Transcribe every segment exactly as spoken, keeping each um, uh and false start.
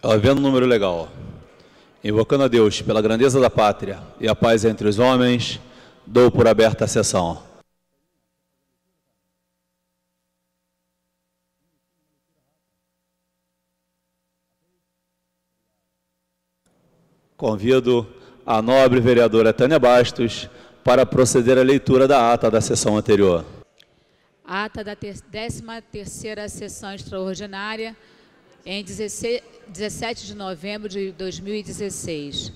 Havendo um número legal, invocando a Deus pela grandeza da pátria e a paz entre os homens, dou por aberta a sessão. Convido a nobre vereadora Tânia Bastos para proceder à leitura da ata da sessão anterior. Ata da décima terceira sessão extraordinária, em dezessete de novembro de dois mil e dezesseis.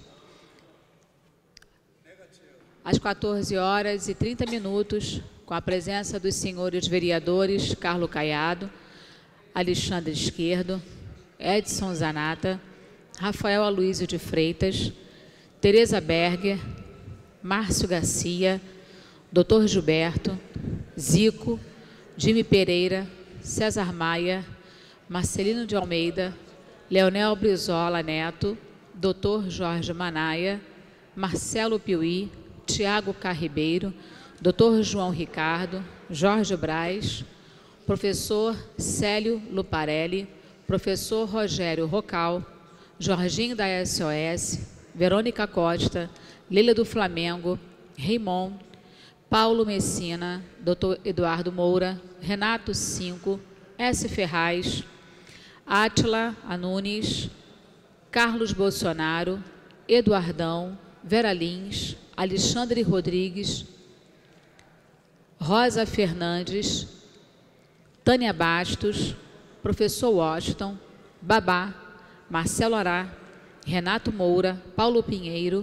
Às quatorze horas e trinta minutos, com a presença dos senhores vereadores Carlos Caiado, Alexandre Esquerdo, Edson Zanata, Rafael Aloysio de Freitas, Tereza Berger, Márcio Garcia, doutor Gilberto, Zico, Jimmy Pereira, César Maia, Marcelino de Almeida, Leonel Brizola Neto, doutor Jorge Manaia, Marcelo Piuí, Tiago Carribeiro, doutor João Ricardo, Jorge Braz, professor Célio Luparelli, professor Rogério Rocal, Jorginho da S O S, Verônica Costa, Leila do Flamengo, Raimon, Paulo Messina, doutor Eduardo Moura, Renato Cinco, S. Ferraz, Átila Anunes, Carlos Bolsonaro, Eduardão, Vera Lins, Alexandre Rodrigues, Rosa Fernandes, Tânia Bastos, professor Washington, Babá, Marcelo Ará, Renato Moura, Paulo Pinheiro.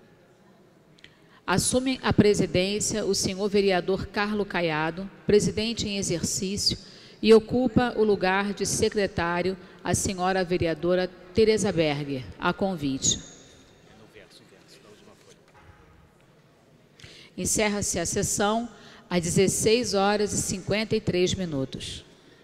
Assume a presidência o senhor vereador Carlos Caiado, presidente em exercício, e ocupa o lugar de secretário a senhora vereadora Tereza Berger, a convite. Encerra-se a sessão às dezesseis horas e cinquenta e três minutos.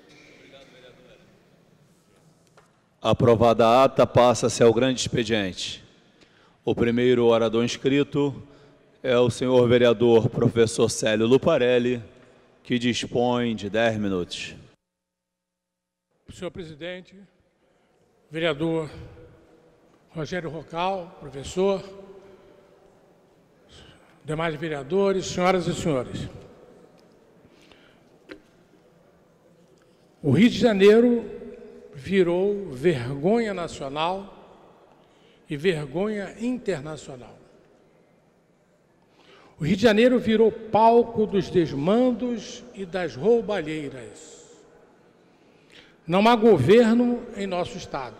Aprovada a ata, passa-se ao grande expediente. O primeiro orador inscrito é o senhor vereador professor Célio Luparelli, que dispõe de dez minutos. Senhor presidente, vereador Rogério Rocal, professor, demais vereadores, senhoras e senhores. O Rio de Janeiro virou vergonha nacional e vergonha internacional. O Rio de Janeiro virou palco dos desmandos e das roubalheiras. Não há governo em nosso estado.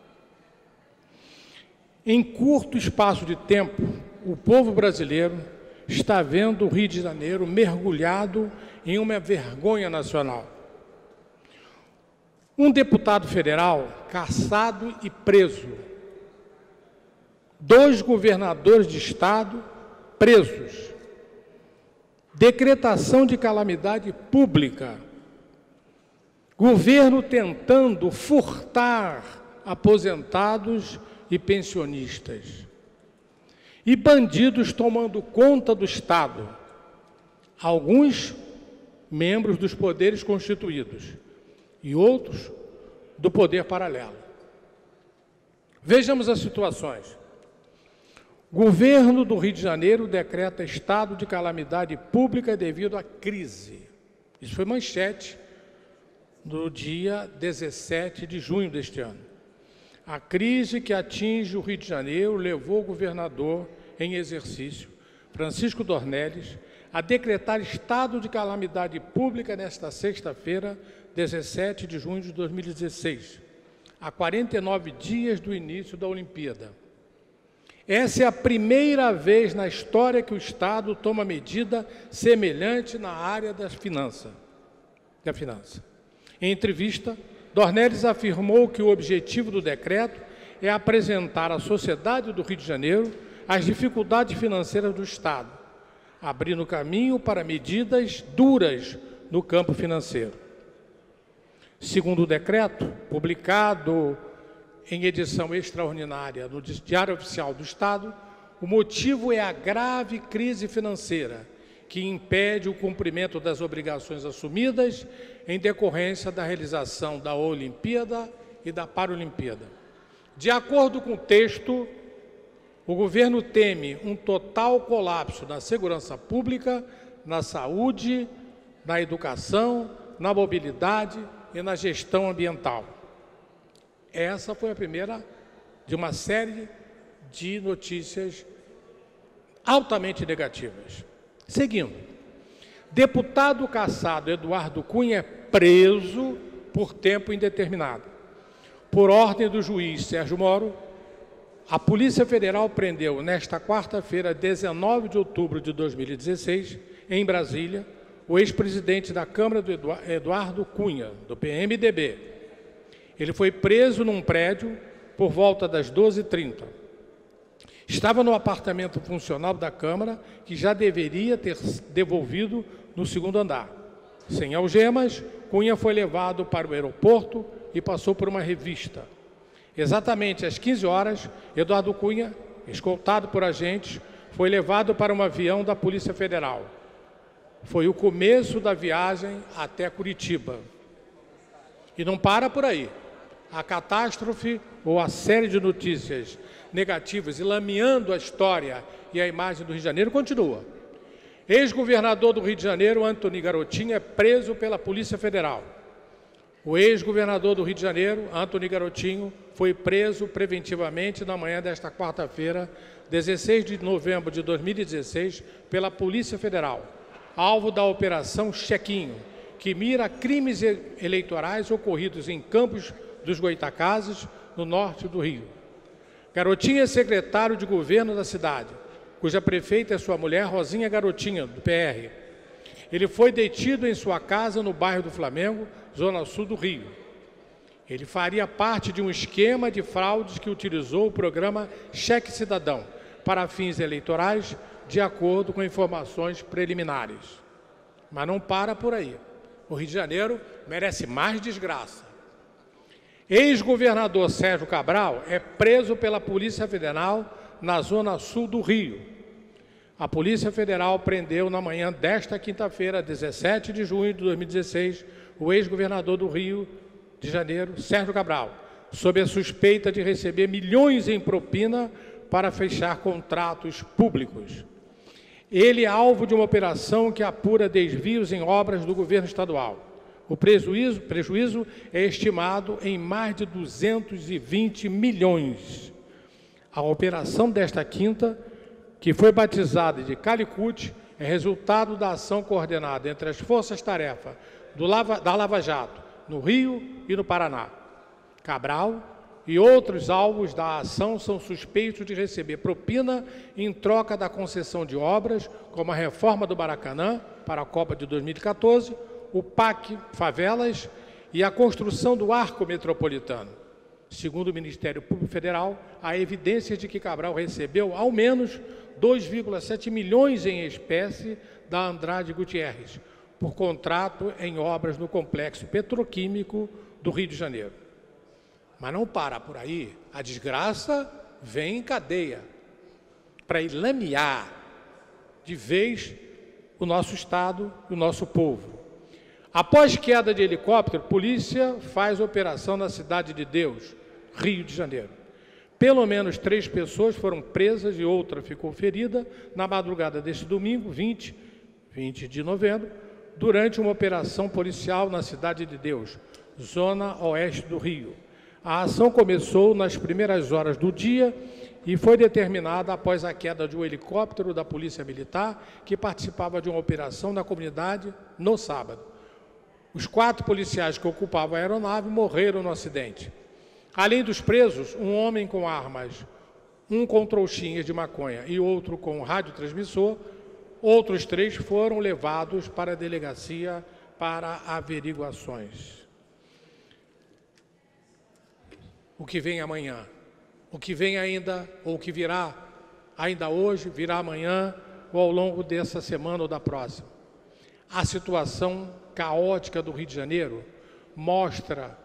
Em curto espaço de tempo, o povo brasileiro está vendo o Rio de Janeiro mergulhado em uma vergonha nacional. Um deputado federal caçado e preso. Dois governadores de estado presos. Decretação de calamidade pública. Governo tentando furtar aposentados e pensionistas. E bandidos tomando conta do Estado. Alguns membros dos poderes constituídos e outros do poder paralelo. Vejamos as situações. Governo do Rio de Janeiro decreta estado de calamidade pública devido à crise. Isso foi manchete no dia dezessete de junho deste ano. A crise que atinge o Rio de Janeiro levou o governador em exercício, Francisco Dornelles, a decretar estado de calamidade pública nesta sexta-feira, dezessete de junho de dois mil e dezesseis, a quarenta e nove dias do início da Olimpíada. Essa é a primeira vez na história que o Estado toma medida semelhante na área das finanças. Da finança. Em entrevista, Dornelles afirmou que o objetivo do decreto é apresentar à sociedade do Rio de Janeiro as dificuldades financeiras do Estado, abrindo caminho para medidas duras no campo financeiro. Segundo o decreto, publicado em edição extraordinária no Diário Oficial do Estado, o motivo é a grave crise financeira que impede o cumprimento das obrigações assumidas em decorrência da realização da Olimpíada e da Paralimpíada. De acordo com o texto, o governo teme um total colapso na segurança pública, na saúde, na educação, na mobilidade e na gestão ambiental. Essa foi a primeira de uma série de notícias altamente negativas. Seguindo, deputado cassado Eduardo Cunha é preso por tempo indeterminado. Por ordem do juiz Sérgio Moro, a Polícia Federal prendeu nesta quarta-feira, dezenove de outubro de dois mil e dezesseis, em Brasília, o ex-presidente da Câmara, do Eduardo Cunha, do P M D B. Ele foi preso num prédio por volta das doze e trinta. Estava no apartamento funcional da Câmara, que já deveria ter devolvido no segundo andar. Sem algemas, Cunha foi levado para o aeroporto e passou por uma revista. Exatamente às quinze horas, Eduardo Cunha, escoltado por agentes, foi levado para um avião da Polícia Federal. Foi o começo da viagem até Curitiba. E não para por aí. A catástrofe ou a série de notícias negativas e lameando a história e a imagem do Rio de Janeiro continua. Ex-governador do Rio de Janeiro, Antony Garotinho, é preso pela Polícia Federal. O ex-governador do Rio de Janeiro, Antony Garotinho, foi preso preventivamente na manhã desta quarta-feira, dezesseis de novembro de dois mil e dezesseis, pela Polícia Federal, alvo da Operação Chequinho, que mira crimes eleitorais ocorridos em Campos dos Goytacazes, no norte do Rio. Garotinho é secretário de governo da cidade, cuja prefeita é sua mulher, Rosinha Garotinho, do P R. Ele foi detido em sua casa no bairro do Flamengo, zona sul do Rio. Ele faria parte de um esquema de fraudes que utilizou o programa Cheque Cidadão para fins eleitorais, de acordo com informações preliminares. Mas não para por aí. O Rio de Janeiro merece mais desgraça. Ex-governador Sérgio Cabral é preso pela Polícia Federal na zona sul do Rio. A Polícia Federal prendeu na manhã desta quinta-feira, dezessete de junho de dois mil e dezesseis, o ex-governador do Rio de Janeiro, Sérgio Cabral, sob a suspeita de receber milhões em propina para fechar contratos públicos. Ele é alvo de uma operação que apura desvios em obras do governo estadual. O prejuízo, prejuízo é estimado em mais de duzentos e vinte milhões. A operação desta quinta, que foi batizada de Calicut, é resultado da ação coordenada entre as forças-tarefa da Lava Jato, no Rio e no Paraná. Cabral e outros alvos da ação são suspeitos de receber propina em troca da concessão de obras, como a reforma do Maracanã para a Copa de dois mil e quatorze, o P A C Favelas e a construção do Arco Metropolitano. Segundo o Ministério Público Federal, há evidências de que Cabral recebeu ao menos dois vírgula sete milhões em espécie da Andrade Gutierrez, por contrato em obras no complexo petroquímico do Rio de Janeiro. Mas não para por aí, a desgraça vem em cadeia, para lamear de vez o nosso Estado e o nosso povo. Após queda de helicóptero, polícia faz operação na Cidade de Deus, Rio de Janeiro. Pelo menos três pessoas foram presas e outra ficou ferida na madrugada deste domingo, vinte, vinte de novembro, durante uma operação policial na Cidade de Deus, zona oeste do Rio. A ação começou nas primeiras horas do dia e foi determinada após a queda de um helicóptero da Polícia Militar que participava de uma operação na comunidade no sábado. Os quatro policiais que ocupavam a aeronave morreram no acidente. Além dos presos, um homem com armas, um com trouxinhas de maconha e outro com radiotransmissor, outros três foram levados para a delegacia para averiguações. O que vem amanhã, o que vem ainda, ou o que virá ainda hoje, virá amanhã, ou ao longo dessa semana ou da próxima. A situação caótica do Rio de Janeiro mostra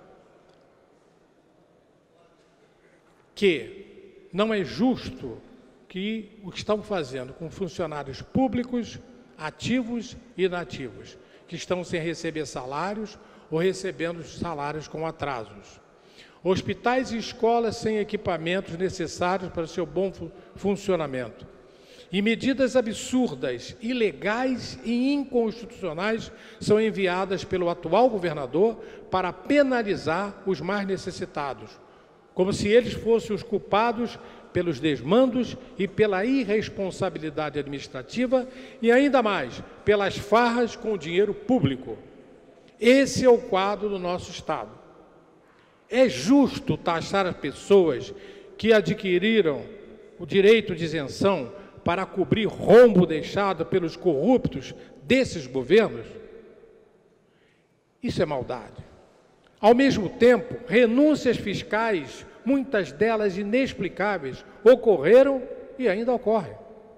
que não é justo que o que estão fazendo com funcionários públicos, ativos e inativos, que estão sem receber salários ou recebendo salários com atrasos. hospitais e escolas sem equipamentos necessários para o seu bom fu- funcionamento, e medidas absurdas, ilegais e inconstitucionais são enviadas pelo atual governador para penalizar os mais necessitados, como se eles fossem os culpados pelos desmandos e pela irresponsabilidade administrativa e ainda mais pelas farras com o dinheiro público. Esse é o quadro do nosso Estado. É justo taxar as pessoas que adquiriram o direito de isenção para cobrir rombo deixado pelos corruptos desses governos? Isso é maldade. Ao mesmo tempo, renúncias fiscais, muitas delas inexplicáveis, ocorreram e ainda ocorrem.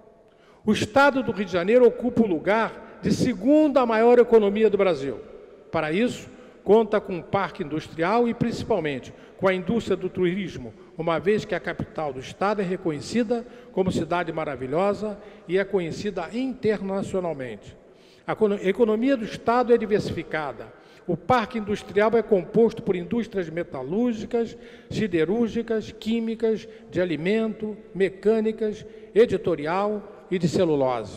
O Estado do Rio de Janeiro ocupa o lugar de segunda maior economia do Brasil. Para isso, conta com um parque industrial e, principalmente, com a indústria do turismo, uma vez que a capital do Estado é reconhecida como cidade maravilhosa e é conhecida internacionalmente. A economia do Estado é diversificada. O parque industrial é composto por indústrias metalúrgicas, siderúrgicas, químicas, de alimento, mecânicas, editorial e de celulose.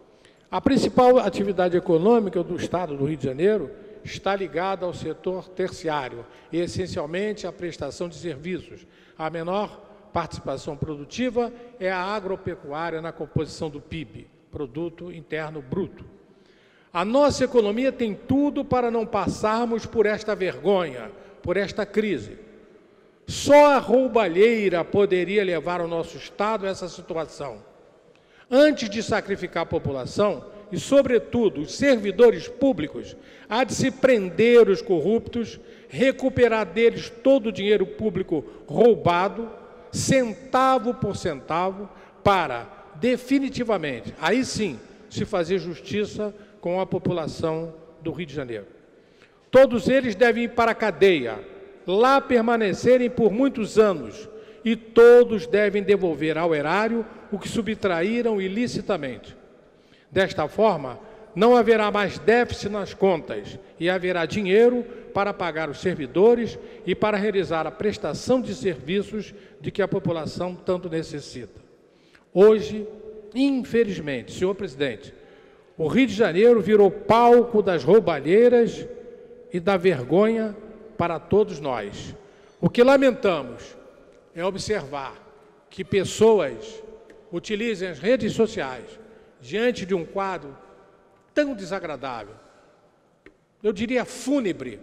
A principal atividade econômica do Estado do Rio de Janeiro está ligada ao setor terciário e, essencialmente, à prestação de serviços. A menor participação produtiva é a agropecuária na composição do P I B, Produto Interno Bruto. A nossa economia tem tudo para não passarmos por esta vergonha, por esta crise. Só a roubalheira poderia levar o nosso Estado a essa situação. Antes de sacrificar a população, e, sobretudo, os servidores públicos, há de se prender os corruptos, recuperar deles todo o dinheiro público roubado, centavo por centavo, para, definitivamente, aí sim, se fazer justiça com a população do Rio de Janeiro. Todos eles devem ir para a cadeia, lá permanecerem por muitos anos, e todos devem devolver ao erário o que subtraíram ilicitamente. Desta forma, não haverá mais déficit nas contas e haverá dinheiro para pagar os servidores e para realizar a prestação de serviços de que a população tanto necessita. Hoje, infelizmente, senhor presidente, o Rio de Janeiro virou palco das roubalheiras e da vergonha para todos nós. O que lamentamos é observar que pessoas utilizem as redes sociais diante de um quadro tão desagradável, eu diria fúnebre,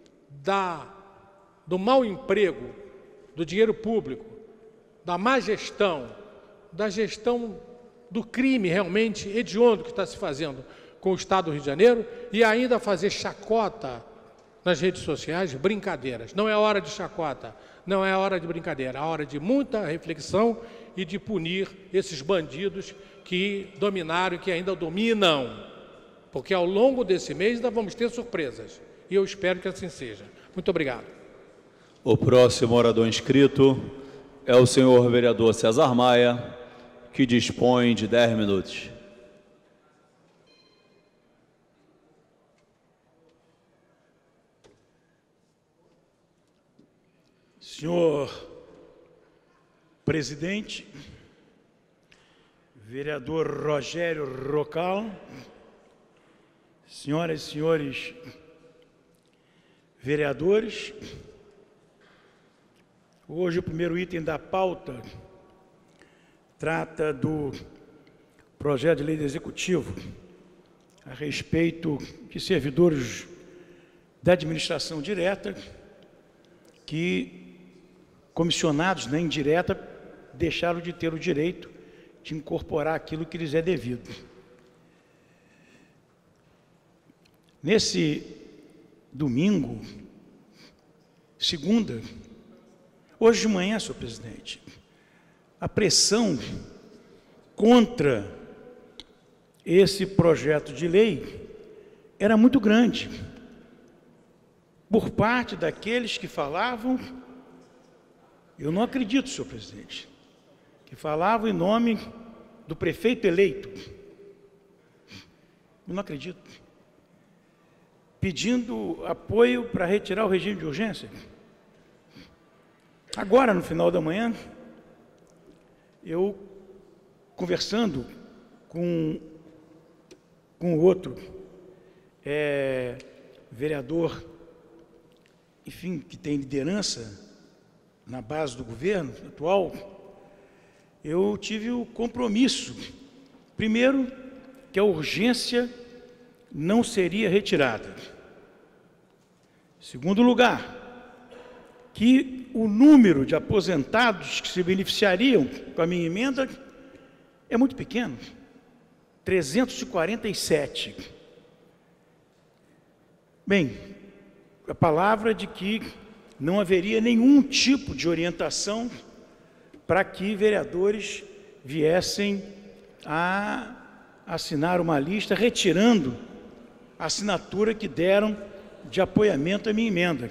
da, do mau emprego, do dinheiro público, da má gestão, da gestão do crime realmente hediondo que está se fazendo com o Estado do Rio de Janeiro, e ainda fazer chacota nas redes sociais, brincadeiras. Não é hora de chacota, não é hora de brincadeira, é hora de muita reflexão e de punir esses bandidos que dominaram e que ainda dominam, porque ao longo desse mês ainda vamos ter surpresas, e eu espero que assim seja. Muito obrigado. O próximo orador inscrito é o senhor vereador César Maia, que dispõe de dez minutos. Senhor presidente, vereador Rogério Rocal, senhoras e senhores vereadores, hoje o primeiro item da pauta trata do projeto de lei do Executivo a respeito de servidores da administração direta que, comissionados na indireta, deixaram de ter o direito de incorporar aquilo que lhes é devido. Nesse domingo, segunda, hoje de manhã, senhor presidente, a pressão contra esse projeto de lei era muito grande, por parte daqueles que falavam, eu não acredito, senhor presidente, que falavam em nome do prefeito eleito, eu não acredito, pedindo apoio para retirar o regime de urgência, Agora, no final da manhã, eu, conversando com, com o outro é, vereador, enfim, que tem liderança na base do governo atual, eu tive o compromisso, primeiro, que a urgência não seria retirada. Segundo lugar, que o número de aposentados que se beneficiariam com a minha emenda é muito pequeno, trezentos e quarenta e sete. Bem, a palavra de que não haveria nenhum tipo de orientação para que vereadores viessem a assinar uma lista retirando a assinatura que deram de apoiamento à minha emenda.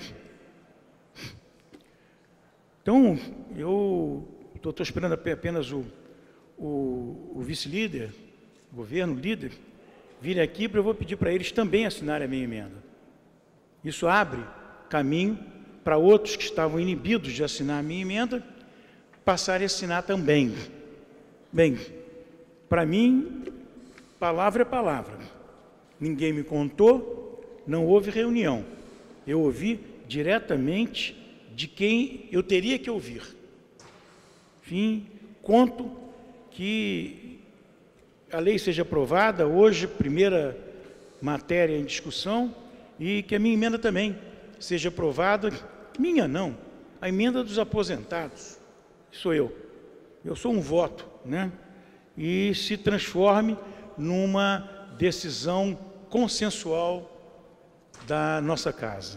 Então, eu estou esperando apenas o, o, o vice-líder, o governo líder, vir aqui para eu vou pedir para eles também assinarem a minha emenda. Isso abre caminho para outros que estavam inibidos de assinar a minha emenda, passarem a assinar também. Bem, para mim, palavra é palavra. Ninguém me contou, não houve reunião. Eu ouvi diretamente de quem eu teria que ouvir. Enfim, conto que a lei seja aprovada hoje, primeira matéria em discussão, e que a minha emenda também seja aprovada. Minha não, a emenda dos aposentados. Sou eu. Eu sou um voto, né? E se transforme numa decisão consensual da nossa casa.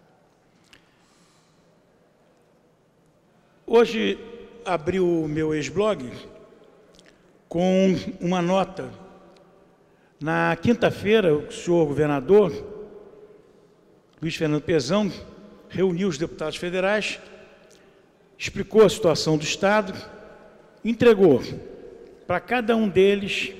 Hoje abri o meu ex-blog com uma nota. Na quinta-feira, o senhor governador, Luiz Fernando Pezão, reuniu os deputados federais, explicou a situação do Estado, entregou para cada um deles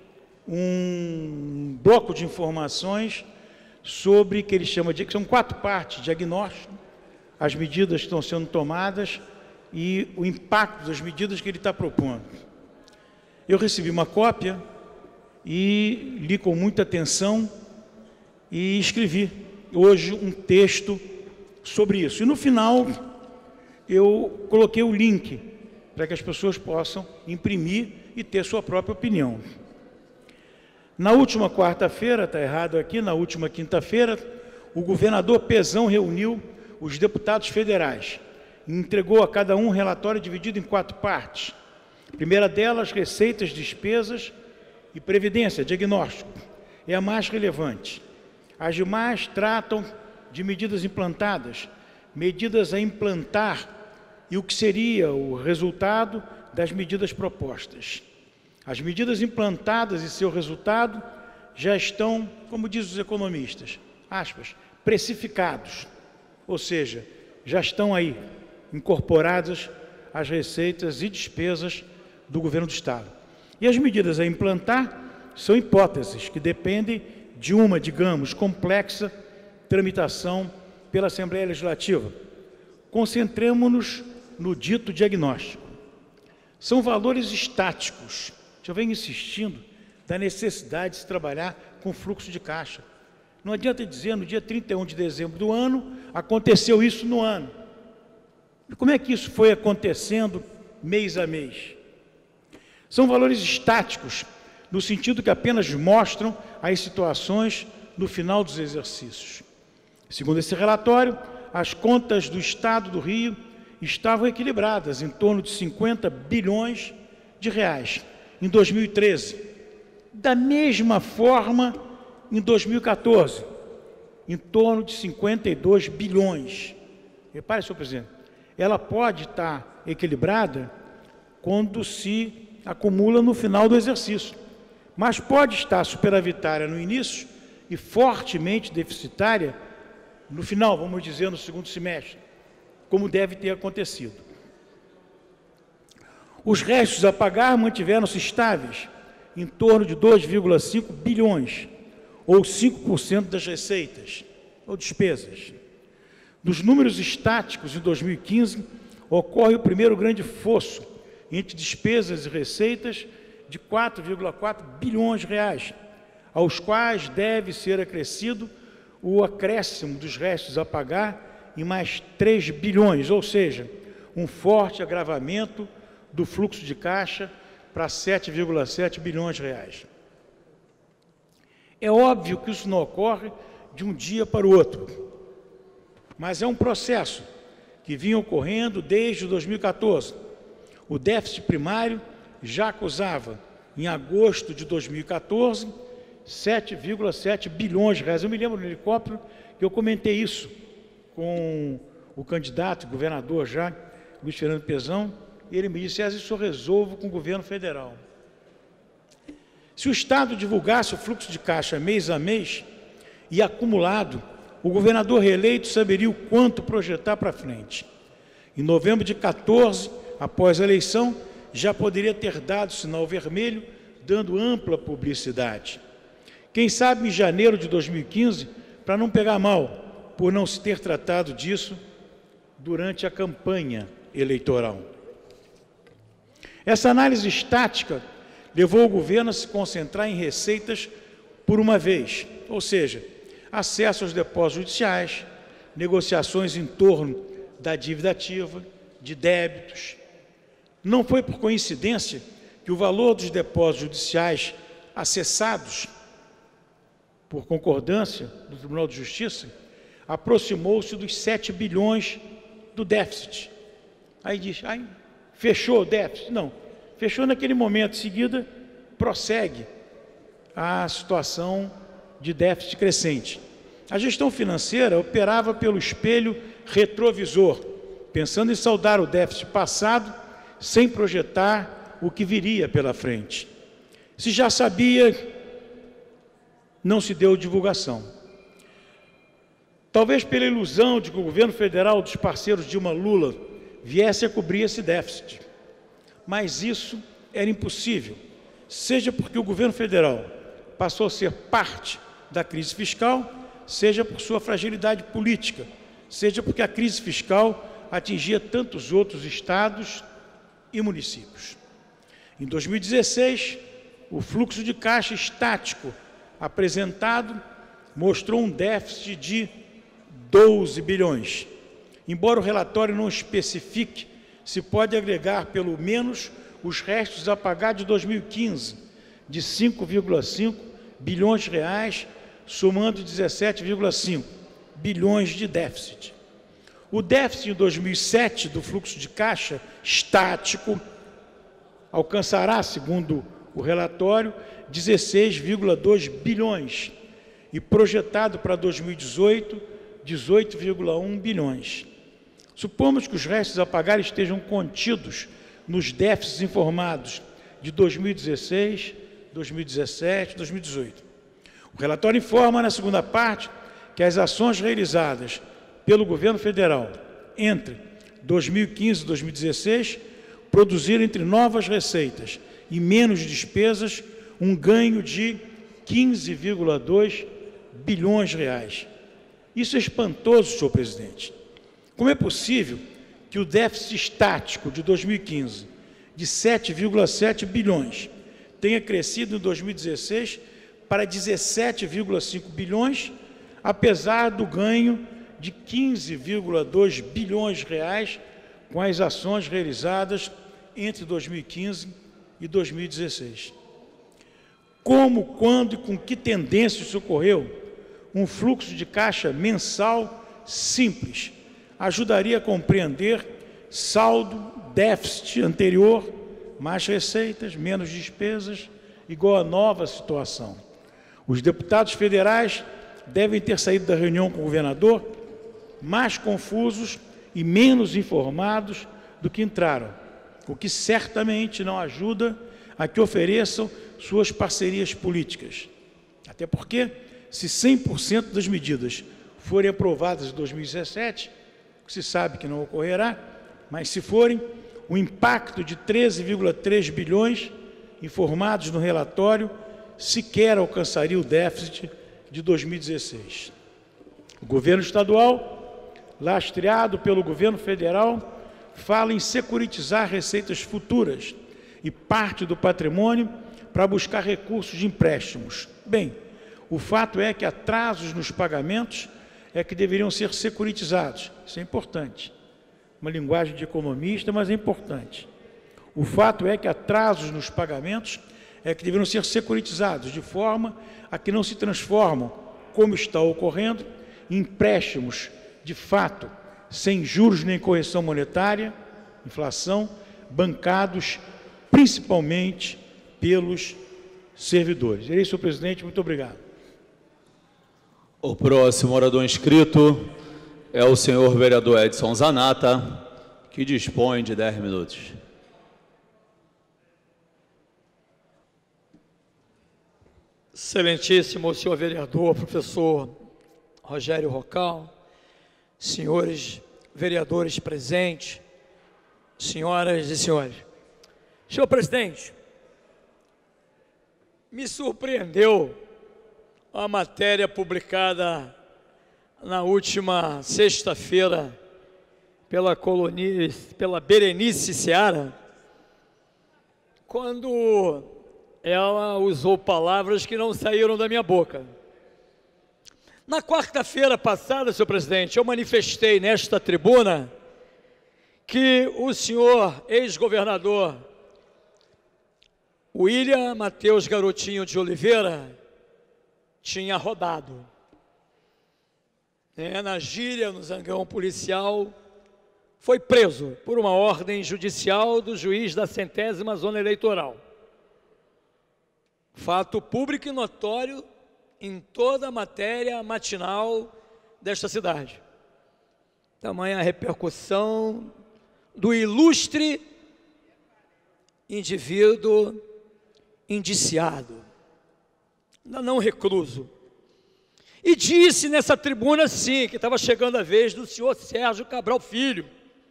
um bloco de informações sobre, que ele chama de, que são quatro partes: diagnóstico, as medidas que estão sendo tomadas e o impacto das medidas que ele está propondo. Eu recebi uma cópia e li com muita atenção e escrevi hoje um texto sobre isso. E no final eu coloquei o link para que as pessoas possam imprimir e ter sua própria opinião. Na última quarta-feira, está errado aqui, na última quinta-feira, o governador Pezão reuniu os deputados federais e entregou a cada um um relatório dividido em quatro partes. A primeira delas, receitas, despesas e previdência, diagnóstico, é a mais relevante. As demais tratam de medidas implantadas, medidas a implantar e o que seria o resultado das medidas propostas. As medidas implantadas e seu resultado já estão, como dizem os economistas, aspas, precificados, ou seja, já estão aí incorporadas as receitas e despesas do governo do Estado. E as medidas a implantar são hipóteses que dependem de uma, digamos, complexa tramitação pela Assembleia Legislativa. Concentremo-nos no dito diagnóstico. São valores estáticos. Eu venho insistindo da necessidade de se trabalhar com fluxo de caixa. Não adianta dizer, no dia trinta e um de dezembro do ano, aconteceu isso no ano. E como é que isso foi acontecendo mês a mês? São valores estáticos, no sentido que apenas mostram as situações no final dos exercícios. Segundo esse relatório, as contas do Estado do Rio estavam equilibradas, em torno de cinquenta bilhões de reais, em dois mil e treze. Da mesma forma, em dois mil e quatorze, em torno de cinquenta e dois bilhões. Repare, senhor presidente, ela pode estar equilibrada quando se acumula no final do exercício, mas pode estar superavitária no início e fortemente deficitária no final, vamos dizer, no segundo semestre, como deve ter acontecido. Os restos a pagar mantiveram-se estáveis, em torno de dois vírgula cinco bilhões, ou cinco por cento das receitas, ou despesas. Dos números estáticos, em dois mil e quinze, ocorre o primeiro grande fosso entre despesas e receitas de quatro vírgula quatro bilhões de reais, aos quais deve ser acrescido o acréscimo dos restos a pagar em mais três bilhões, ou seja, um forte agravamento do fluxo de caixa para sete vírgula sete bilhões de reais. É óbvio que isso não ocorre de um dia para o outro, mas é um processo que vinha ocorrendo desde dois mil e quatorze. O déficit primário já acusava, em agosto de dois mil e quatorze, sete vírgula sete bilhões de reais. Eu me lembro no helicóptero que eu comentei isso com o candidato, governador já, Luiz Fernando Pezão, e ele me disse: César, isso eu resolvo com o governo federal. Se o Estado divulgasse o fluxo de caixa mês a mês e acumulado, o governador reeleito saberia o quanto projetar para frente. Em novembro de quatorze, após a eleição, já poderia ter dado sinal vermelho, dando ampla publicidade. Quem sabe em janeiro de dois mil e quinze, para não pegar mal, por não se ter tratado disso durante a campanha eleitoral. Essa análise estática levou o governo a se concentrar em receitas por uma vez, ou seja, acesso aos depósitos judiciais, negociações em torno da dívida ativa, de débitos. Não foi por coincidência que o valor dos depósitos judiciais acessados por concordância do Tribunal de Justiça aproximou-se dos sete bilhões do déficit. Aí diz, aí, fechou o déficit? Não, fechou naquele momento, em seguida prossegue a situação de déficit crescente. A gestão financeira operava pelo espelho retrovisor, pensando em saldar o déficit passado, sem projetar o que viria pela frente. Se já sabia, não se deu divulgação. Talvez pela ilusão de que o governo federal dos parceiros Dilma Lula viesse a cobrir esse déficit. Mas isso era impossível, seja porque o governo federal passou a ser parte da crise fiscal, seja por sua fragilidade política, seja porque a crise fiscal atingia tantos outros estados e municípios. Em dois mil e dezesseis, o fluxo de caixa estático apresentado mostrou um déficit de doze bilhões. Embora o relatório não especifique se pode agregar pelo menos os restos a pagar de dois mil e quinze, de cinco vírgula cinco bilhões de reais, somando dezessete vírgula cinco bilhões de déficit. O déficit em dois mil e sete do fluxo de caixa estático alcançará, segundo o relatório, dezesseis vírgula dois bilhões e projetado para dois mil e dezoito, dezoito vírgula um bilhões. Supomos que os restos a pagar estejam contidos nos déficits informados de dois mil e dezesseis, dois mil e dezessete, dois mil e dezoito. O relatório informa, na segunda parte, que as ações realizadas pelo governo federal entre dois mil e quinze e dois mil e dezesseis produziram, entre novas receitas e menos despesas, um ganho de quinze vírgula dois bilhões de reais. Isso é espantoso, senhor presidente. Como é possível que o déficit estático de dois mil e quinze, de sete vírgula sete bilhões, tenha crescido em dois mil e dezesseis para dezessete vírgula cinco bilhões, apesar do ganho de quinze vírgula dois bilhões de reais com as ações realizadas entre dois mil e quinze e dois mil e dezesseis. Como, quando e com que tendência isso ocorreu? Um fluxo de caixa mensal simples ajudaria a compreender saldo, déficit anterior, mais receitas, menos despesas, igual a nova situação. Os deputados federais devem ter saído da reunião com o governador mais confusos e menos informados do que entraram, o que certamente não ajuda a que ofereçam suas parcerias políticas. Até porque, se cem por cento das medidas forem aprovadas em dois mil e dezessete, se sabe que não ocorrerá, mas se forem, o impacto de treze vírgula três bilhões informados no relatório sequer alcançaria o déficit de dois mil e dezesseis. O governo estadual, lastreado pelo governo federal, fala em securitizar receitas futuras e parte do patrimônio para buscar recursos de empréstimos. Bem, o fato é que atrasos nos pagamentos é que deveriam ser securitizados. Isso é importante. Uma linguagem de economista, mas é importante. O fato é que atrasos nos pagamentos é que deveriam ser securitizados, de forma a que não se transformam, como está ocorrendo, em empréstimos, de fato, sem juros nem correção monetária, inflação, bancados principalmente pelos servidores. É isso, senhor presidente. Muito obrigado. O próximo orador inscrito é o senhor vereador Edson Zanata, que dispõe de dez minutos. Excelentíssimo senhor vereador, professor Rogério Rocal, senhores vereadores presentes, senhoras e senhores. Senhor presidente, me surpreendeu a matéria publicada na última sexta-feira pela, colonia, pela Berenice Seara, quando ela usou palavras que não saíram da minha boca. Na quarta-feira passada, senhor presidente, eu manifestei nesta tribuna que o senhor ex-governador William Mateus Garotinho de Oliveira tinha rodado. É, na gíria, no zangão policial, foi preso por uma ordem judicial do juiz da centésima zona eleitoral. Fato público e notório em toda a matéria matinal desta cidade. Tamanha a repercussão do ilustre indivíduo indiciado, ainda não recluso. E disse nessa tribuna, sim, que estava chegando a vez do senhor Sérgio Cabral Filho,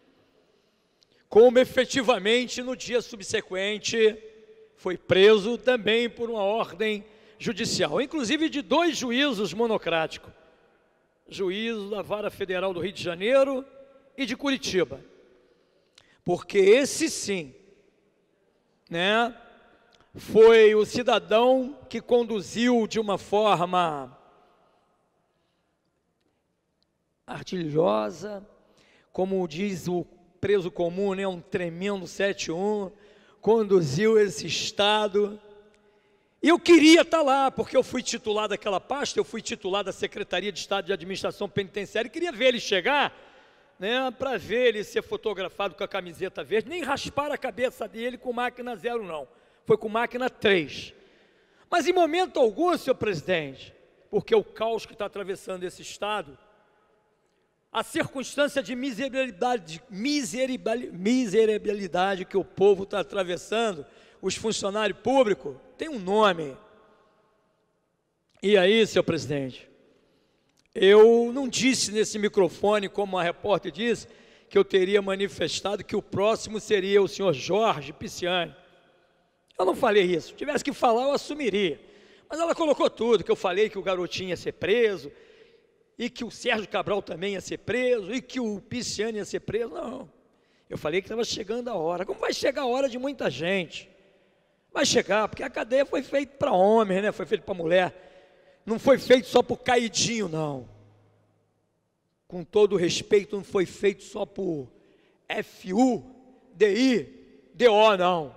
como efetivamente no dia subsequente foi preso também por uma ordem judicial, inclusive de dois juízos monocráticos, juízo da Vara Federal do Rio de Janeiro e de Curitiba, porque esse sim, né, foi o cidadão que conduziu de uma forma artilhosa, como diz o preso comum, né, um tremendo sete um, conduziu esse Estado. E eu queria estar lá, porque eu fui titular daquela pasta, eu fui titular da Secretaria de Estado de Administração Penitenciária, e queria ver ele chegar, né, para ver ele ser fotografado com a camiseta verde, nem raspar a cabeça dele com máquina zero não, foi com máquina três. Mas em momento algum, senhor presidente, porque o caos que está atravessando esse Estado, a circunstância de miserabilidade, miserabilidade, miserabilidade que o povo está atravessando, os funcionários públicos, tem um nome. E aí, senhor presidente, eu não disse nesse microfone, como a repórter disse, que eu teria manifestado que o próximo seria o senhor Jorge Pisciani. Eu não falei isso. Se tivesse que falar, eu assumiria. Mas ela colocou tudo, que eu falei que o garotinho ia ser preso, e que o Sérgio Cabral também ia ser preso, e que o Pisciani ia ser preso. Não, eu falei que estava chegando a hora. Como vai chegar a hora de muita gente? Vai chegar, porque a cadeia foi feita para homem, né? Foi feita para mulher. Não foi feito só por caidinho, não. Com todo respeito, não foi feito só por F U, D I, D O, não.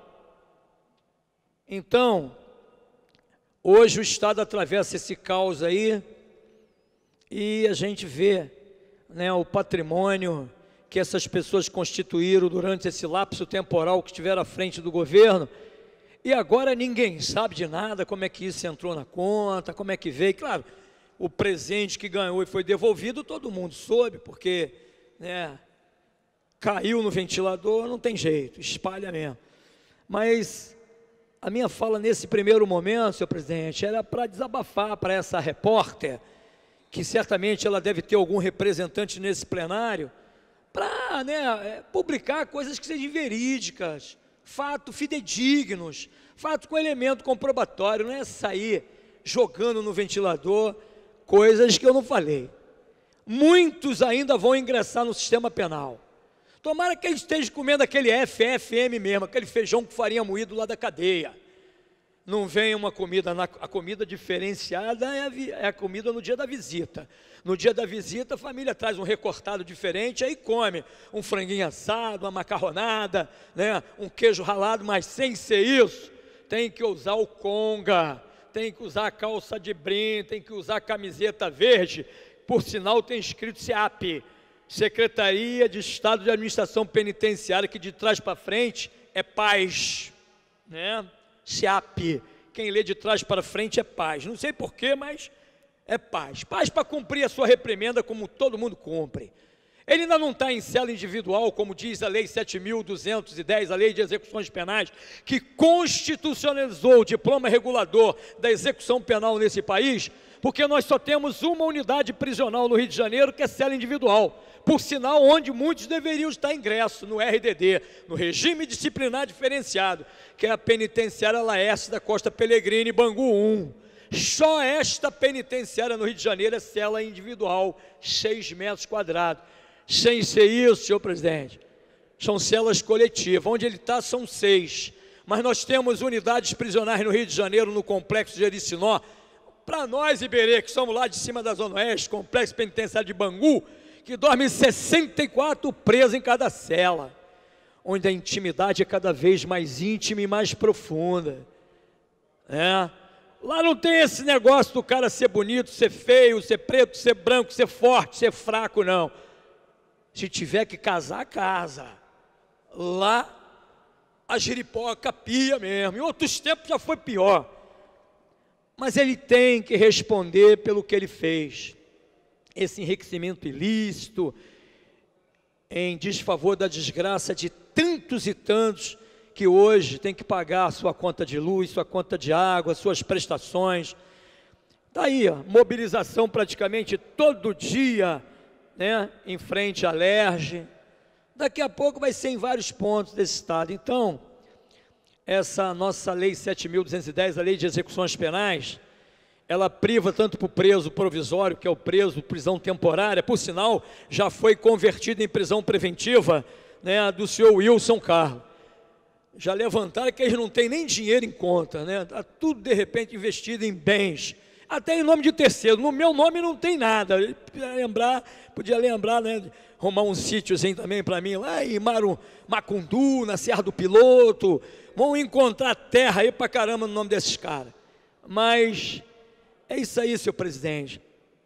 Então, hoje o Estado atravessa esse caos aí, e a gente vê, né, o patrimônio que essas pessoas constituíram durante esse lapso temporal que estiveram à frente do governo, e agora ninguém sabe de nada, como é que isso entrou na conta, como é que veio. Claro, o presente que ganhou e foi devolvido, todo mundo soube, porque, né, caiu no ventilador, não tem jeito, espalha mesmo. Mas a minha fala nesse primeiro momento, senhor presidente, era para desabafar para essa repórter, que certamente ela deve ter algum representante nesse plenário, para, né, publicar coisas que sejam verídicas, fatos fidedignos, fatos com elemento comprobatório, não é sair jogando no ventilador coisas que eu não falei. Muitos ainda vão ingressar no sistema penal. Tomara que ele esteja comendo aquele F F M mesmo, aquele feijão com farinha moído lá da cadeia. Não vem uma comida, na, a comida diferenciada é a, é a comida no dia da visita. No dia da visita, a família traz um recortado diferente, aí come um franguinho assado, uma macarronada, né, um queijo ralado, mas sem ser isso, tem que usar o conga, tem que usar a calça de brim, tem que usar a camiseta verde, por sinal tem escrito S E A P, Secretaria de Estado de Administração Penitenciária, que de trás para frente é paz, né? S E A P, quem lê de trás para frente é paz, não sei porquê, mas é paz, paz para cumprir a sua reprimenda como todo mundo cumpre. Ele ainda não está em cela individual, como diz a Lei sete mil duzentos e dez, a Lei de Execuções Penais, que constitucionalizou o diploma regulador da execução penal nesse país, porque nós só temos uma unidade prisional no Rio de Janeiro, que é cela individual, por sinal onde muitos deveriam estar ingressos, no R D D, no Regime Disciplinar Diferenciado, que é a penitenciária Laércio da Costa Pellegrini, Bangu um. Só esta penitenciária no Rio de Janeiro é cela individual, seis metros quadrados. Sem ser isso, senhor presidente, são celas coletivas, onde ele está são seis, mas nós temos unidades prisionais no Rio de Janeiro, no Complexo de Jericinó. Para nós, Iberê, que somos lá de cima da Zona Oeste, Complexo Penitenciário de Bangu, que dormem sessenta e quatro presos em cada cela, onde a intimidade é cada vez mais íntima e mais profunda. É. Lá não tem esse negócio do cara ser bonito, ser feio, ser preto, ser branco, ser forte, ser fraco, não. Se tiver que casar, casa. Lá, a giripoca pia mesmo. Em outros tempos já foi pior. Mas ele tem que responder pelo que ele fez. Esse enriquecimento ilícito, em desfavor da desgraça de tantos e tantos que hoje tem que pagar a sua conta de luz, sua conta de água, suas prestações. Daí, ó, mobilização praticamente todo dia, né, em frente à Lerge. Daqui a pouco vai ser em vários pontos desse estado. Então, essa nossa Lei sete mil duzentos e dez, a Lei de Execuções Penais, ela priva tanto para o preso provisório, que é o preso prisão temporária, por sinal, já foi convertido em prisão preventiva, né, do senhor Wilson Carlos. Já levantaram que eles não têm nem dinheiro em conta, né? Está tudo de repente investido em bens, até em nome de terceiro. No meu nome não tem nada. Podia lembrar, podia lembrar, né? Arrumar um sítiozinho também para mim lá em Maru, Macundu, na Serra do Piloto. Vão encontrar terra aí para caramba no nome desses caras. Mas é isso aí, senhor presidente.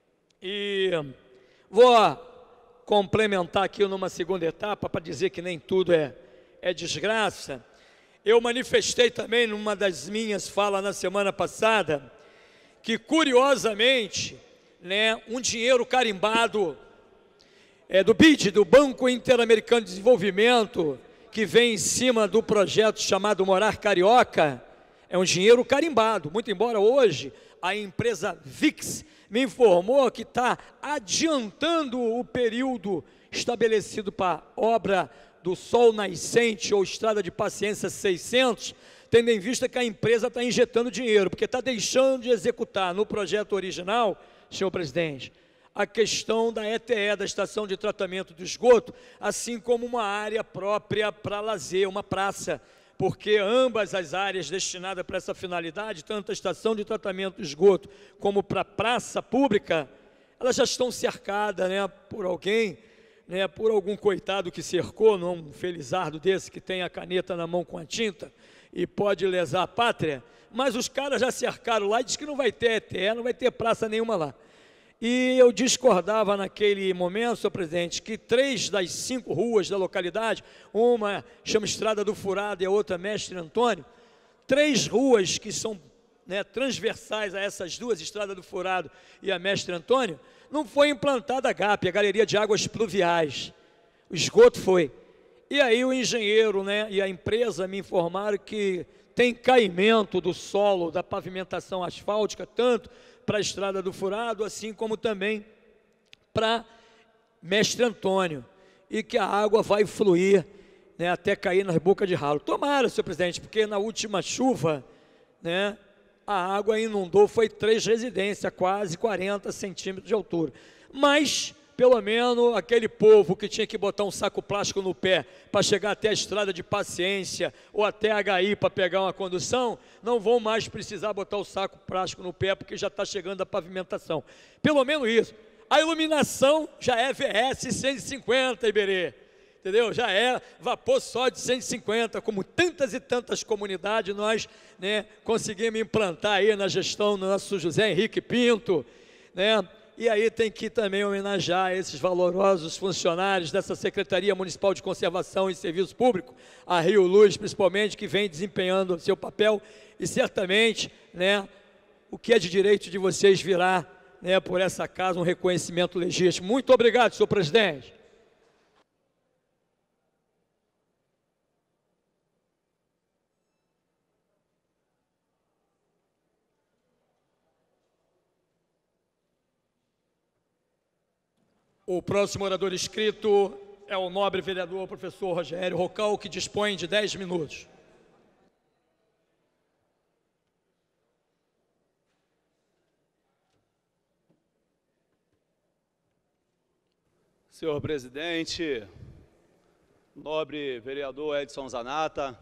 E vou complementar aqui numa segunda etapa para dizer que nem tudo é, é desgraça. Eu manifestei também numa das minhas falas na semana passada que, curiosamente, né, um dinheiro carimbado é, do B I D, do Banco Interamericano de Desenvolvimento, que vem em cima do projeto chamado Morar Carioca, é um dinheiro carimbado, muito embora hoje a empresa V I X me informou que está adiantando o período estabelecido para obra do Sol Nascente ou Estrada de Paciência seiscentos, tendo em vista que a empresa está injetando dinheiro, porque está deixando de executar no projeto original, senhor presidente, a questão da E T E, da Estação de Tratamento do Esgoto, assim como uma área própria para lazer, uma praça, porque ambas as áreas destinadas para essa finalidade, tanto a Estação de Tratamento do Esgoto como para a praça pública, elas já estão cercadas, né, por alguém, né, por algum coitado que cercou, não um felizardo desse que tem a caneta na mão com a tinta e pode lesar a pátria, mas os caras já cercaram lá e diz que não vai ter E T E, não vai ter praça nenhuma lá. E eu discordava naquele momento, senhor presidente, que três das cinco ruas da localidade, uma chama Estrada do Furado e a outra Mestre Antônio, três ruas que são, né, transversais a essas duas, Estrada do Furado e a Mestre Antônio, não foi implantada a GAP, a Galeria de Águas Pluviais. O esgoto foi. E aí o engenheiro, né, e a empresa me informaram que tem caimento do solo, da pavimentação asfáltica, tanto para a Estrada do Furado, assim como também para Mestre Antônio, e que a água vai fluir, né, até cair nas bocas de ralo. Tomara, senhor presidente, porque na última chuva, né, a água inundou, foi três residências, quase quarenta centímetros de altura. Mas pelo menos aquele povo que tinha que botar um saco plástico no pé para chegar até a estrada de Paciência ou até H I para pegar uma condução, não vão mais precisar botar o saco plástico no pé porque já está chegando a pavimentação. Pelo menos isso. A iluminação já é V S cento e cinquenta, Iberê. Entendeu? Já é vapor só de cento e cinquenta, como tantas e tantas comunidades nós, né, conseguimos implantar aí na gestão do nosso José Henrique Pinto, né? E aí tem que também homenagear esses valorosos funcionários dessa Secretaria Municipal de Conservação e Serviço Público, a Rio Luz principalmente, que vem desempenhando seu papel, e certamente, né, o que é de direito de vocês virá, né, por essa casa um reconhecimento legítimo. Muito obrigado, senhor presidente. O próximo orador inscrito é o nobre vereador professor Rogério Rocal, que dispõe de dez minutos. Senhor presidente, nobre vereador Edson Zanata,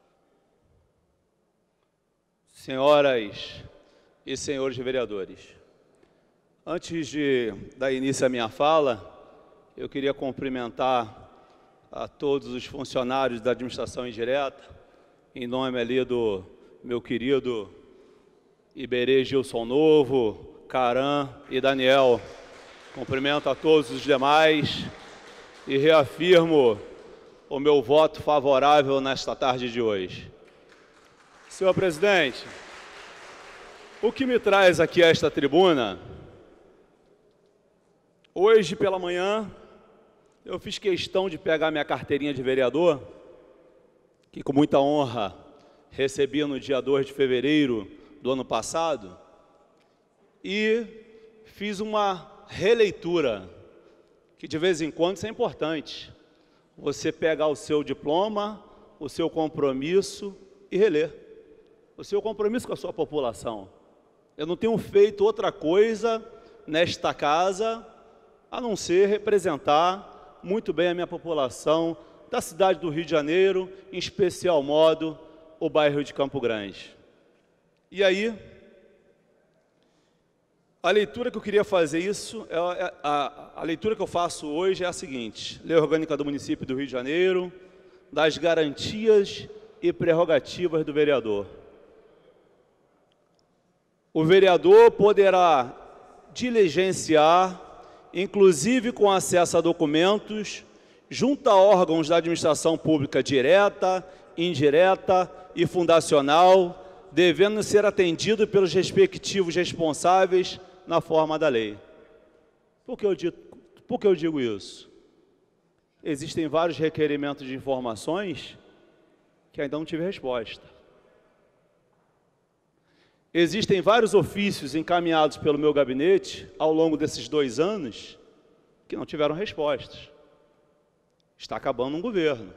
senhoras e senhores vereadores, antes de dar início à minha fala, eu queria cumprimentar a todos os funcionários da administração indireta, em nome ali do meu querido Iberê Gilson Novo, Caran e Daniel. Cumprimento a todos os demais e reafirmo o meu voto favorável nesta tarde de hoje. Senhor presidente, o que me traz aqui a esta tribuna, hoje pela manhã, eu fiz questão de pegar minha carteirinha de vereador, que com muita honra recebi no dia dois de fevereiro do ano passado, e fiz uma releitura, que de vez em quando isso é importante, você pegar o seu diploma, o seu compromisso e reler, o seu compromisso com a sua população. Eu não tenho feito outra coisa nesta casa, a não ser representar muito bem a minha população da cidade do Rio de Janeiro, em especial modo o bairro de Campo Grande. E aí, a leitura que eu queria fazer isso, é a, a, a leitura que eu faço hoje é a seguinte: Lei Orgânica do Município do Rio de Janeiro, das garantias e prerrogativas do vereador. O vereador poderá diligenciar, inclusive com acesso a documentos, junto a órgãos da administração pública direta, indireta e fundacional, devendo ser atendido pelos respectivos responsáveis na forma da lei. Por que eu digo, por que eu digo isso? Existem vários requerimentos de informações que ainda não tive resposta. Existem vários ofícios encaminhados pelo meu gabinete ao longo desses dois anos que não tiveram respostas. Está acabando um governo.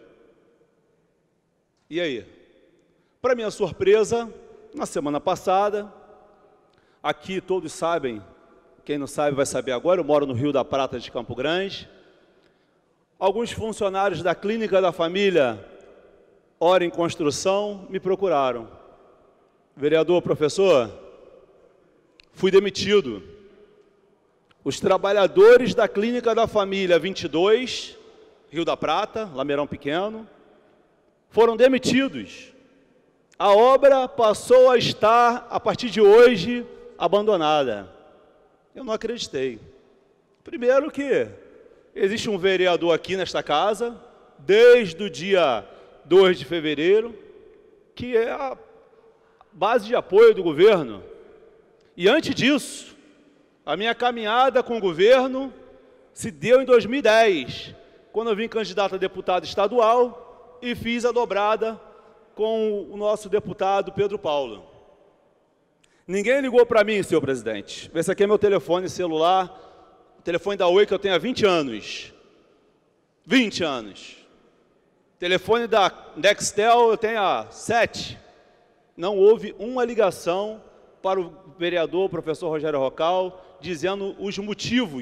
E aí? Para minha surpresa, na semana passada, aqui todos sabem, quem não sabe vai saber agora, eu moro no Rio da Prata de Campo Grande, alguns funcionários da Clínica da Família Hora em Construção me procuraram. Vereador, professor, fui demitido. Os trabalhadores da Clínica da Família vinte e dois, Rio da Prata, Lameirão Pequeno, foram demitidos. A obra passou a estar, a partir de hoje, abandonada. Eu não acreditei. Primeiro que existe um vereador aqui nesta casa, desde o dia dois de fevereiro, que é a base de apoio do governo. E antes disso, a minha caminhada com o governo se deu em dois mil e dez, quando eu vim candidato a deputado estadual e fiz a dobrada com o nosso deputado Pedro Paulo. Ninguém ligou para mim, senhor presidente. Esse aqui é meu telefone celular, o telefone da Oi que eu tenho há vinte anos. vinte anos. Telefone da Nextel eu tenho há sete. Não houve uma ligação para o vereador, professor Rogério Rocal, dizendo os motivos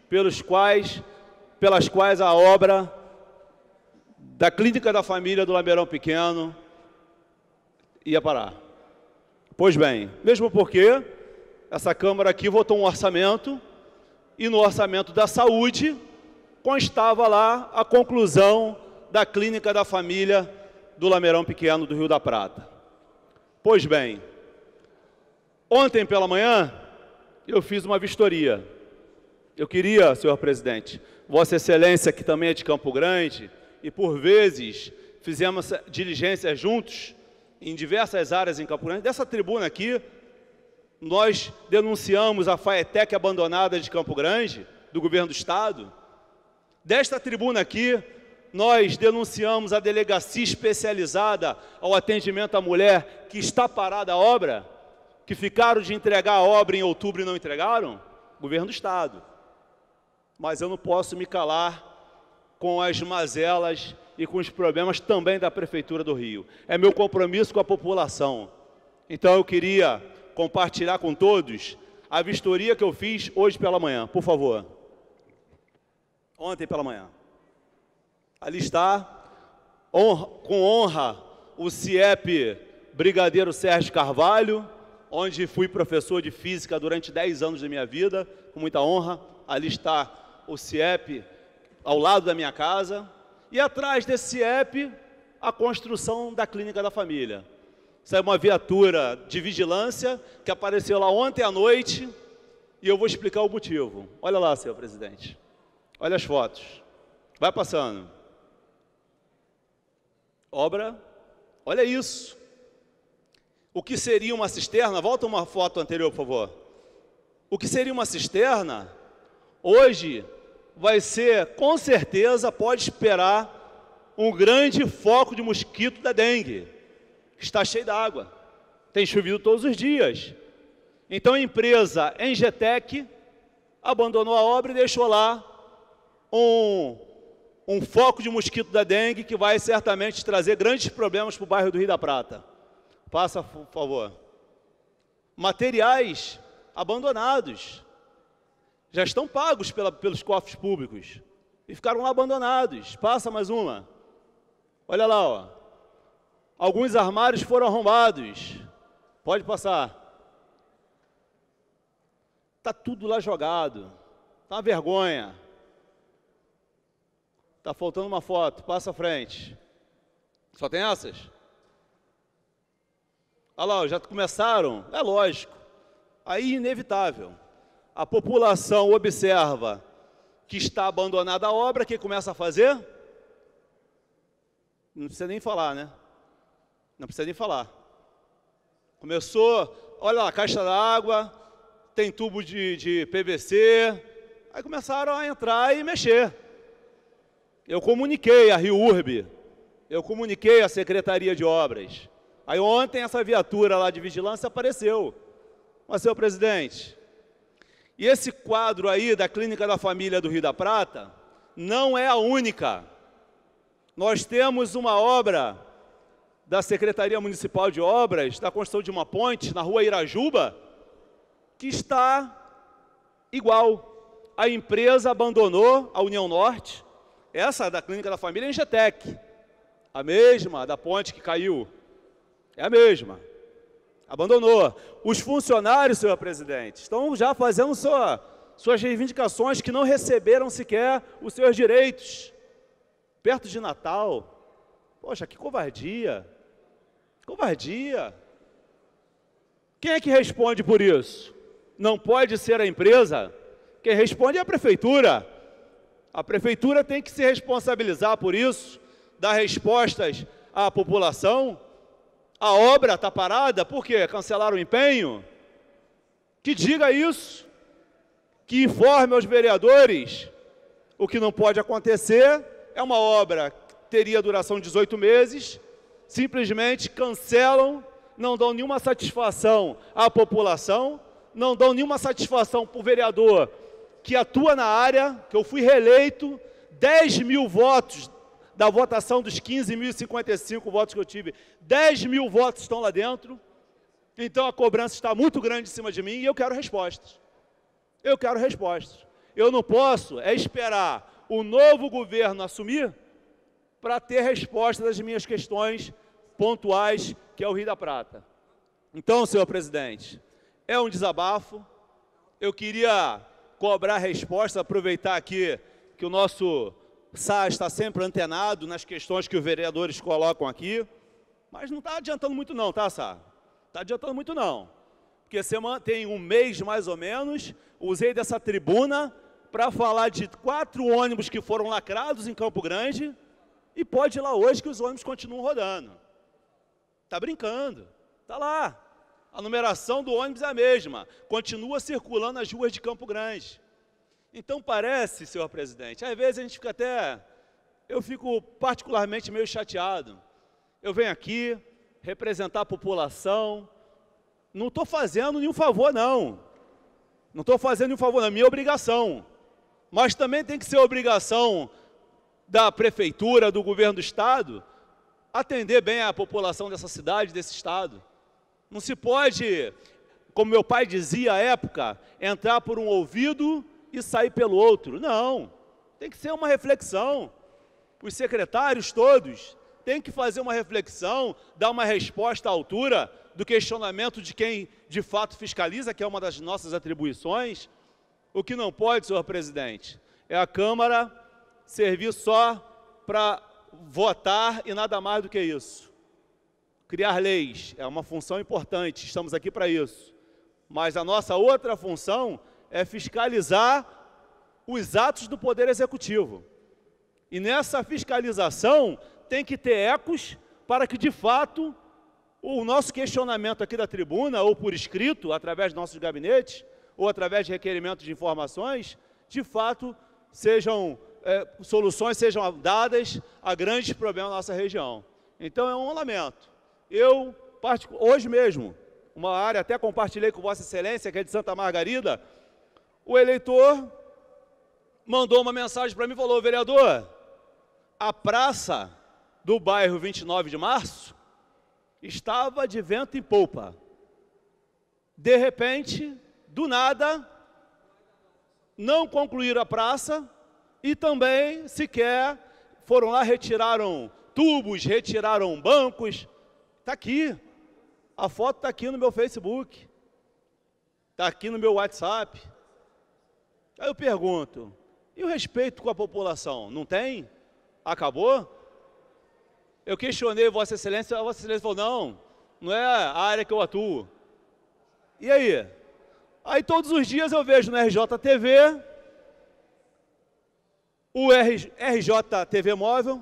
pelos quais, pelas quais a obra da Clínica da Família do Lameirão Pequeno ia parar. Pois bem, mesmo porque essa Câmara aqui votou um orçamento e no orçamento da saúde constava lá a conclusão da Clínica da Família do Lameirão Pequeno do Rio da Prata. Pois bem, ontem pela manhã eu fiz uma vistoria. Eu queria, senhor presidente, Vossa Excelência, que também é de Campo Grande, e por vezes fizemos diligências juntos em diversas áreas em Campo Grande. Dessa tribuna aqui, nós denunciamos a FAETEC abandonada de Campo Grande, do governo do Estado. Desta tribuna aqui, nós denunciamos a delegacia especializada ao atendimento à mulher que está parada a obra, que ficaram de entregar a obra em outubro e não entregaram, governo do Estado. Mas eu não posso me calar com as mazelas e com os problemas também da Prefeitura do Rio. É meu compromisso com a população. Então eu queria compartilhar com todos a vistoria que eu fiz hoje pela manhã, por favor. Ontem pela manhã. Ali está, honra, com honra, o CIEP Brigadeiro Sérgio Carvalho, onde fui professor de Física durante dez anos da minha vida, com muita honra. Ali está o CIEP, ao lado da minha casa, e atrás desse CIEP, a construção da Clínica da Família. Isso é uma viatura de vigilância que apareceu lá ontem à noite, e eu vou explicar o motivo. Olha lá, senhor presidente. Olha as fotos. Vai passando. Obra, olha isso. O que seria uma cisterna? Volta uma foto anterior, por favor. O que seria uma cisterna, hoje vai ser, com certeza, pode esperar um grande foco de mosquito da dengue. Está cheio d'água. Tem chovido todos os dias. Então a empresa Engetec abandonou a obra e deixou lá um, um foco de mosquito da dengue que vai certamente trazer grandes problemas para o bairro do Rio da Prata. Passa, por favor. Materiais abandonados. Já estão pagos pela, pelos cofres públicos. E ficaram lá abandonados. Passa mais uma. Olha lá, ó. Alguns armários foram arrombados. Pode passar. Está tudo lá jogado. Está uma vergonha. Está faltando uma foto. Passa à frente. Só tem essas? Olha lá, já começaram? É lógico. Aí, inevitável. A população observa que está abandonada a obra, o que começa a fazer? Não precisa nem falar, né? Não precisa nem falar. Começou, olha lá, caixa d'água, tem tubo de, de P V C. Aí começaram a entrar e mexer. Eu comuniquei a Rio Urbe, eu comuniquei a Secretaria de Obras. Aí ontem essa viatura lá de vigilância apareceu. Mas, senhor presidente, e esse quadro aí da Clínica da Família do Rio da Prata não é a única. Nós temos uma obra da Secretaria Municipal de Obras, da construção de uma ponte na rua Irajuba, que está igual. A empresa abandonou a União Norte, essa da Clínica da Família é Engetec, a mesma da ponte que caiu, é a mesma. Abandonou. Os funcionários, senhor presidente, estão já fazendo sua, suas reivindicações que não receberam sequer os seus direitos. Perto de Natal. Poxa, que covardia. Covardia. Quem é que responde por isso? Não pode ser a empresa. Quem responde é a prefeitura. A prefeitura tem que se responsabilizar por isso, dar respostas à população. A obra está parada, por quê? Cancelaram o empenho? Que diga isso, que informe aos vereadores. O que não pode acontecer é uma obra que teria duração de dezoito meses, simplesmente cancelam, não dão nenhuma satisfação à população, não dão nenhuma satisfação para o vereador que atua na área, que eu fui reeleito, dez mil votos da votação dos quinze mil e cinquenta e cinco votos que eu tive, dez mil votos estão lá dentro, então a cobrança está muito grande em cima de mim e eu quero respostas. Eu quero respostas. Eu não posso é esperar o novo governo assumir para ter resposta das minhas questões pontuais, que é o Rio da Prata. Então, senhor presidente, é um desabafo. Eu queria cobrar resposta, aproveitar aqui que o nosso S A está sempre antenado nas questões que os vereadores colocam aqui, mas não está adiantando muito não, tá, S A? Está adiantando muito não, porque semana, tem um mês mais ou menos, usei dessa tribuna para falar de quatro ônibus que foram lacrados em Campo Grande, e pode ir lá hoje que os ônibus continuam rodando. Está brincando, está lá. A numeração do ônibus é a mesma, continua circulando nas ruas de Campo Grande. Então parece, senhor presidente, às vezes a gente fica até, eu fico particularmente meio chateado. Eu venho aqui representar a população, não estou fazendo nenhum favor não, não estou fazendo nenhum favor, não, é minha obrigação. Mas também tem que ser obrigação da prefeitura, do governo do estado, atender bem a população dessa cidade, desse estado. Não se pode, como meu pai dizia à época, entrar por um ouvido e sair pelo outro. Não, tem que ser uma reflexão. Os secretários todos têm que fazer uma reflexão, dar uma resposta à altura do questionamento de quem de fato fiscaliza, que é uma das nossas atribuições. O que não pode, senhor presidente, é a Câmara servir só para votar e nada mais do que isso. Criar leis é uma função importante, estamos aqui para isso. Mas a nossa outra função é fiscalizar os atos do Poder Executivo. E nessa fiscalização tem que ter ecos para que, de fato, o nosso questionamento aqui da tribuna, ou por escrito, através dos nossos gabinetes, ou através de requerimentos de informações, de fato, sejam, é, soluções sejam dadas a grandes problemas da nossa região. Então, é um lamento. Eu, hoje mesmo, uma área, até compartilhei com Vossa Excelência, que é de Santa Margarida, o eleitor mandou uma mensagem para mim e falou: vereador, a praça do bairro vinte e nove de março estava de vento em polpa. De repente, do nada, não concluíram a praça e também sequer foram lá, retiraram tubos, retiraram bancos. Está aqui, a foto está aqui no meu Facebook, está aqui no meu WhatsApp. Aí eu pergunto, e o respeito com a população? Não tem? Acabou? Eu questionei Vossa Excelência, a Vossa Excelência falou: não, não é a área que eu atuo. E aí? Aí todos os dias eu vejo no R J T V, o R J T V Móvel,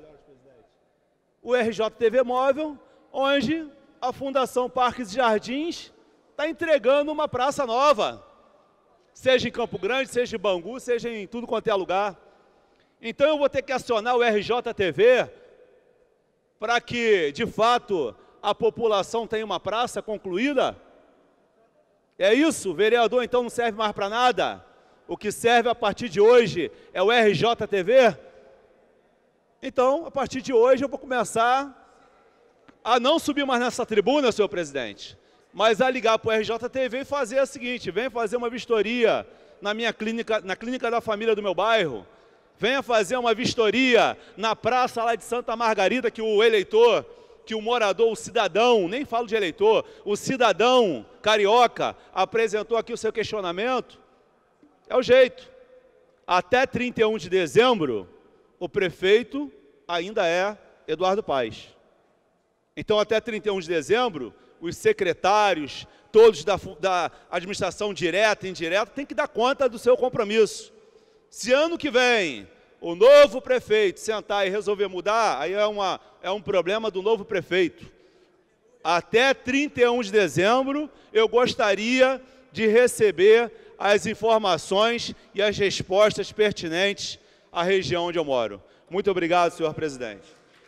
o R J T V Móvel, onde a Fundação Parques e Jardins está entregando uma praça nova, seja em Campo Grande, seja em Bangu, seja em tudo quanto é lugar. Então eu vou ter que acionar o R J T V para que, de fato, a população tenha uma praça concluída. É isso, vereador, então não serve mais para nada? O que serve a partir de hoje é o R J T V? Então, a partir de hoje eu vou começar a não subir mais nessa tribuna, senhor presidente, mas a ligar para o R J T V e fazer o seguinte: vem fazer uma vistoria na minha clínica, na clínica da família do meu bairro, venha fazer uma vistoria na praça lá de Santa Margarida, que o eleitor, que o morador, o cidadão, nem falo de eleitor, o cidadão carioca apresentou aqui o seu questionamento. É o jeito. Até trinta e um de dezembro, o prefeito ainda é Eduardo Paes. Então, até trinta e um de dezembro, os secretários, todos da, da administração direta e indireta, têm que dar conta do seu compromisso. Se ano que vem o novo prefeito sentar e resolver mudar, aí é, uma, é um problema do novo prefeito. Até trinta e um de dezembro, eu gostaria de receber as informações e as respostas pertinentes à região onde eu moro. Muito obrigado, senhor presidente.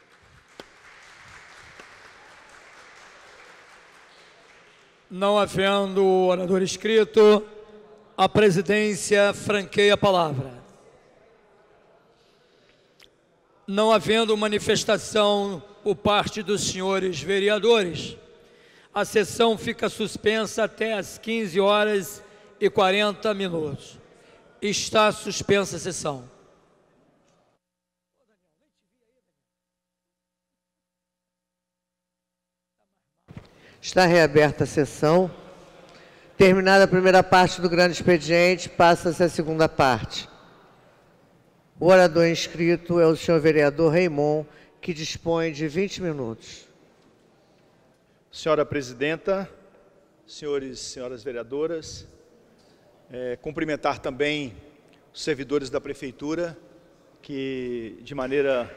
Não havendo orador inscrito, a presidência franqueia a palavra. Não havendo manifestação por parte dos senhores vereadores, a sessão fica suspensa até às quinze horas e quarenta minutos. Está suspensa a sessão. Está reaberta a sessão. Terminada a primeira parte do grande expediente, passa-se a segunda parte. O orador inscrito é o senhor vereador Raimon, que dispõe de vinte minutos. Senhora Presidenta, senhores e senhoras vereadoras, é, cumprimentar também os servidores da Prefeitura, que de maneira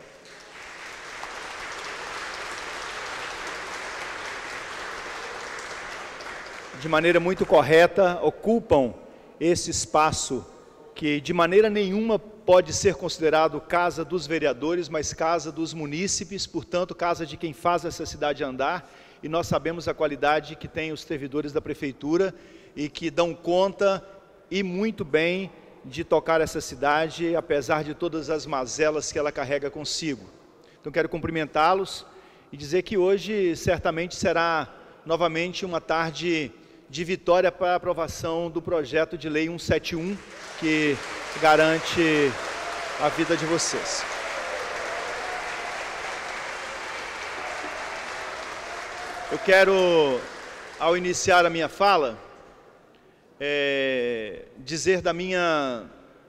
de maneira muito correta ocupam esse espaço que de maneira nenhuma pode ser considerado casa dos vereadores, mas casa dos munícipes, portanto casa de quem faz essa cidade andar, e nós sabemos a qualidade que tem os servidores da Prefeitura e que dão conta e muito bem de tocar essa cidade, apesar de todas as mazelas que ela carrega consigo. Então quero cumprimentá-los e dizer que hoje certamente será novamente uma tarde de vitória para a aprovação do projeto de lei cento e setenta e um, que garante a vida de vocês. Eu quero, ao iniciar a minha fala, é, dizer da minha,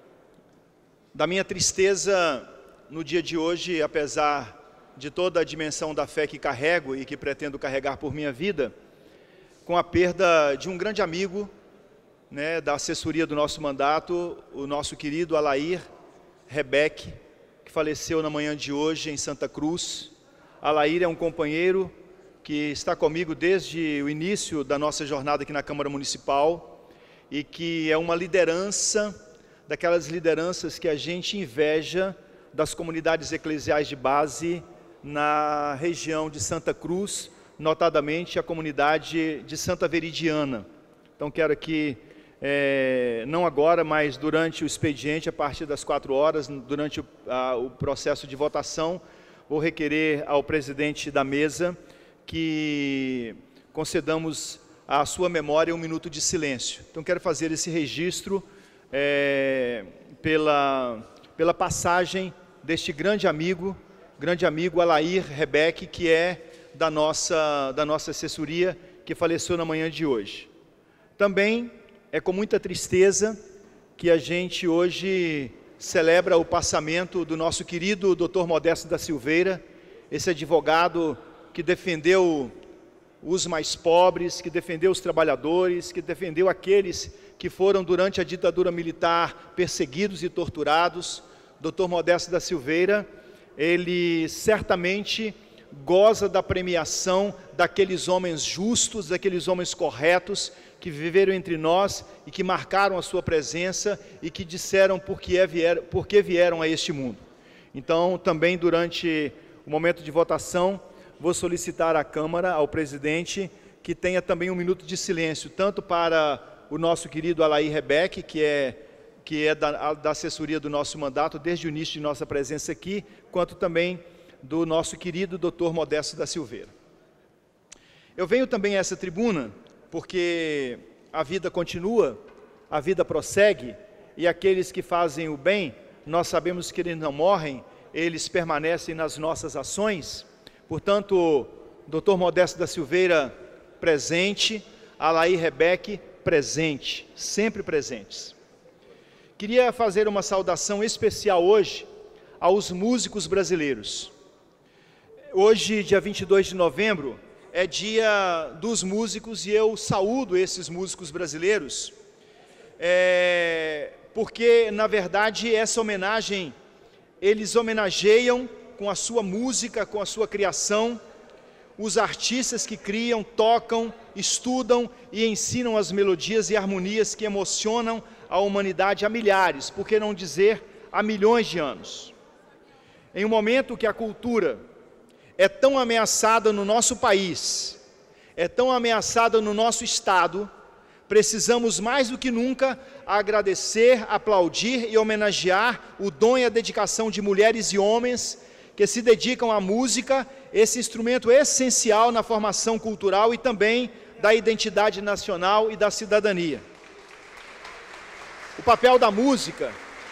da minha tristeza no dia de hoje, apesar de toda a dimensão da fé que carrego e que pretendo carregar por minha vida, com a perda de um grande amigo, né, da assessoria do nosso mandato, o nosso querido Alair Rebeck, que faleceu na manhã de hoje em Santa Cruz. Alair é um companheiro que está comigo desde o início da nossa jornada aqui na Câmara Municipal e que é uma liderança, daquelas lideranças que a gente inveja das comunidades eclesiais de base na região de Santa Cruz, notadamente a comunidade de Santa Veridiana. Então quero aqui, é, não agora, mas durante o expediente, a partir das quatro horas, durante o, a, o processo de votação, vou requerer ao presidente da mesa que concedamos à sua memória um minuto de silêncio. Então quero fazer esse registro é, pela, pela passagem deste grande amigo, grande amigo Alair Rebeck, que é da nossa, da nossa assessoria, que faleceu na manhã de hoje. Também é com muita tristeza que a gente hoje celebra o passamento do nosso querido doutor Modesto da Silveira, esse advogado que defendeu os mais pobres, que defendeu os trabalhadores, que defendeu aqueles que foram durante a ditadura militar perseguidos e torturados. doutor Modesto da Silveira, ele certamente goza da premiação daqueles homens justos, daqueles homens corretos, que viveram entre nós e que marcaram a sua presença e que disseram por que, é vieram, por que vieram a este mundo. Então, também durante o momento de votação, vou solicitar à Câmara, ao presidente, que tenha também um minuto de silêncio, tanto para o nosso querido Alair Rebeck, que é, que é da, da assessoria do nosso mandato, desde o início de nossa presença aqui, quanto também do nosso querido doutor Modesto da Silveira. Eu venho também a essa tribuna porque a vida continua, a vida prossegue, e aqueles que fazem o bem, nós sabemos que eles não morrem, eles permanecem nas nossas ações. Portanto, doutor Modesto da Silveira presente, Alair Rebeck presente, sempre presentes. Queria fazer uma saudação especial hoje aos músicos brasileiros. Hoje, dia vinte e dois de novembro, é dia dos músicos e eu saúdo esses músicos brasileiros, é, porque, na verdade, essa homenagem, eles homenageiam com a sua música, com a sua criação, os artistas que criam, tocam, estudam e ensinam as melodias e harmonias que emocionam a humanidade há milhares, por que não dizer há milhões de anos. Em um momento que a cultura é tão ameaçada no nosso país, é tão ameaçada no nosso estado, precisamos mais do que nunca agradecer, aplaudir e homenagear o dom e a dedicação de mulheres e homens que se dedicam à música, esse instrumento essencial na formação cultural e também da identidade nacional e da cidadania. O papel da música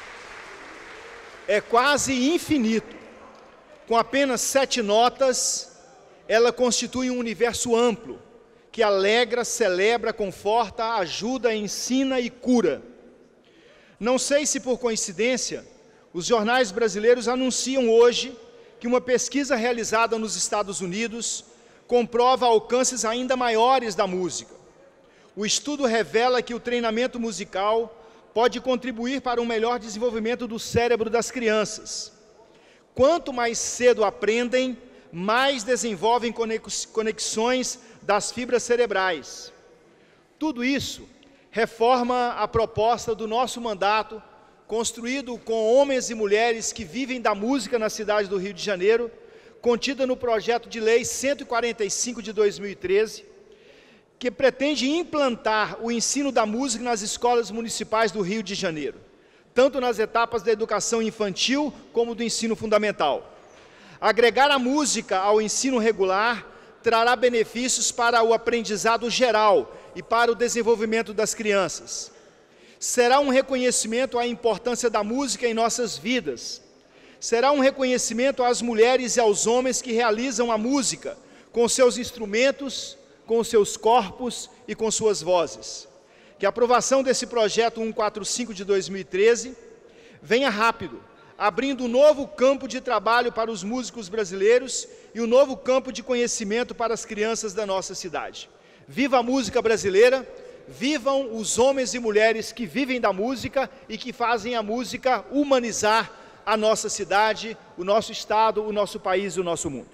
é quase infinito. Com apenas sete notas, ela constitui um universo amplo, que alegra, celebra, conforta, ajuda, ensina e cura. Não sei se por coincidência, os jornais brasileiros anunciam hoje que uma pesquisa realizada nos Estados Unidos comprova alcances ainda maiores da música. O estudo revela que o treinamento musical pode contribuir para um melhor desenvolvimento do cérebro das crianças. Quanto mais cedo aprendem, mais desenvolvem conexões das fibras cerebrais. Tudo isso reforma a proposta do nosso mandato, construído com homens e mulheres que vivem da música na cidade do Rio de Janeiro, contida no projeto de lei cento e quarenta e cinco de dois mil e treze, que pretende implantar o ensino da música nas escolas municipais do Rio de Janeiro, tanto nas etapas da educação infantil como do ensino fundamental. Agregar a música ao ensino regular trará benefícios para o aprendizado geral e para o desenvolvimento das crianças. Será um reconhecimento à importância da música em nossas vidas. Será um reconhecimento às mulheres e aos homens que realizam a música com seus instrumentos, com seus corpos e com suas vozes. Que a aprovação desse projeto cento e quarenta e cinco de dois mil e treze venha rápido, abrindo um novo campo de trabalho para os músicos brasileiros e um novo campo de conhecimento para as crianças da nossa cidade. Viva a música brasileira, vivam os homens e mulheres que vivem da música e que fazem a música humanizar a nossa cidade, o nosso estado, o nosso país e o nosso mundo.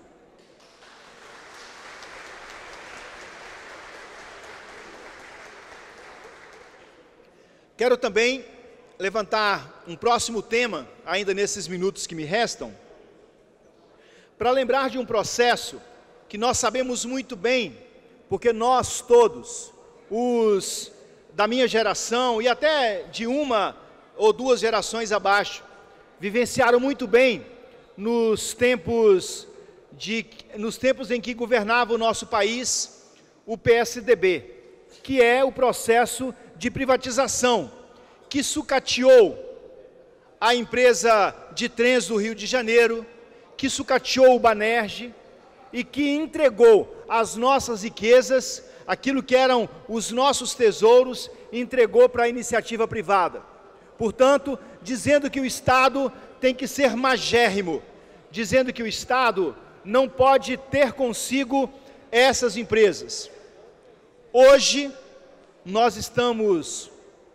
Quero também levantar um próximo tema, ainda nesses minutos que me restam, para lembrar de um processo que nós sabemos muito bem, porque nós todos, os da minha geração e até de uma ou duas gerações abaixo, vivenciaram muito bem nos tempos, de, nos tempos em que governava o nosso país o P S D B, que é o processo de privatização, que sucateou a empresa de trens do Rio de Janeiro, que sucateou o Banerj e que entregou as nossas riquezas, aquilo que eram os nossos tesouros, entregou para a iniciativa privada. Portanto, dizendo que o Estado tem que ser magérrimo, dizendo que o Estado não pode ter consigo essas empresas. Hoje, nós estamos,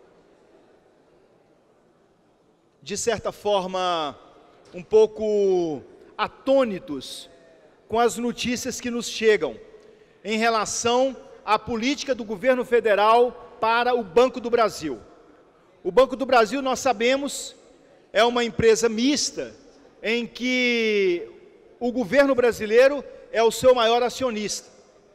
de certa forma, um pouco atônitos com as notícias que nos chegam em relação à política do governo federal para o Banco do Brasil. O Banco do Brasil, nós sabemos, é uma empresa mista em que o governo brasileiro é o seu maior acionista.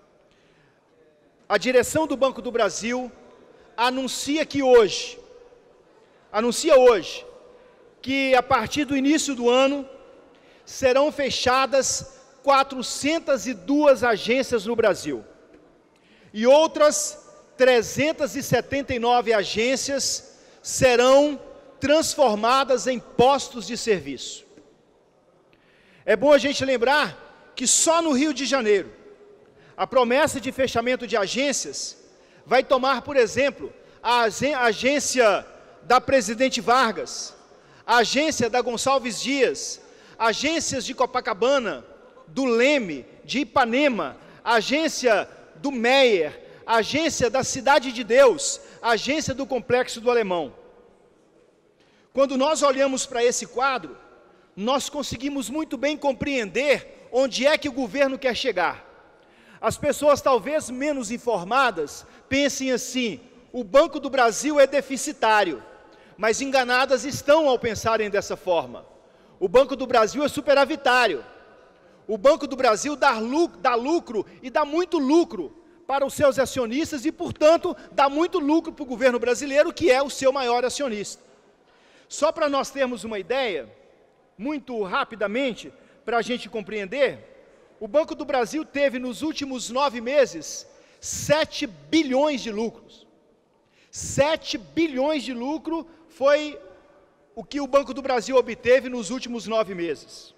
A direção do Banco do Brasil anuncia que hoje, anuncia hoje, que a partir do início do ano serão fechadas quatrocentas e duas agências no Brasil e outras trezentas e setenta e nove agências serão transformadas em postos de serviço. É bom a gente lembrar que só no Rio de Janeiro a promessa de fechamento de agências vai tomar, por exemplo, a agência da Presidente Vargas, a agência da Gonçalves Dias, agências de Copacabana, do Leme, de Ipanema, agência do Meier, agência da Cidade de Deus, agência do Complexo do Alemão. Quando nós olhamos para esse quadro, nós conseguimos muito bem compreender onde é que o governo quer chegar. As pessoas talvez menos informadas pensem assim: o Banco do Brasil é deficitário, mas enganadas estão ao pensarem dessa forma. O Banco do Brasil é superavitário. O Banco do Brasil dá lucro, dá lucro e dá muito lucro para os seus acionistas e, portanto, dá muito lucro para o governo brasileiro, que é o seu maior acionista. Só para nós termos uma ideia, muito rapidamente, para a gente compreender, o Banco do Brasil teve nos últimos nove meses sete bilhões de lucros. sete bilhões de lucro foi o que o Banco do Brasil obteve nos últimos nove meses.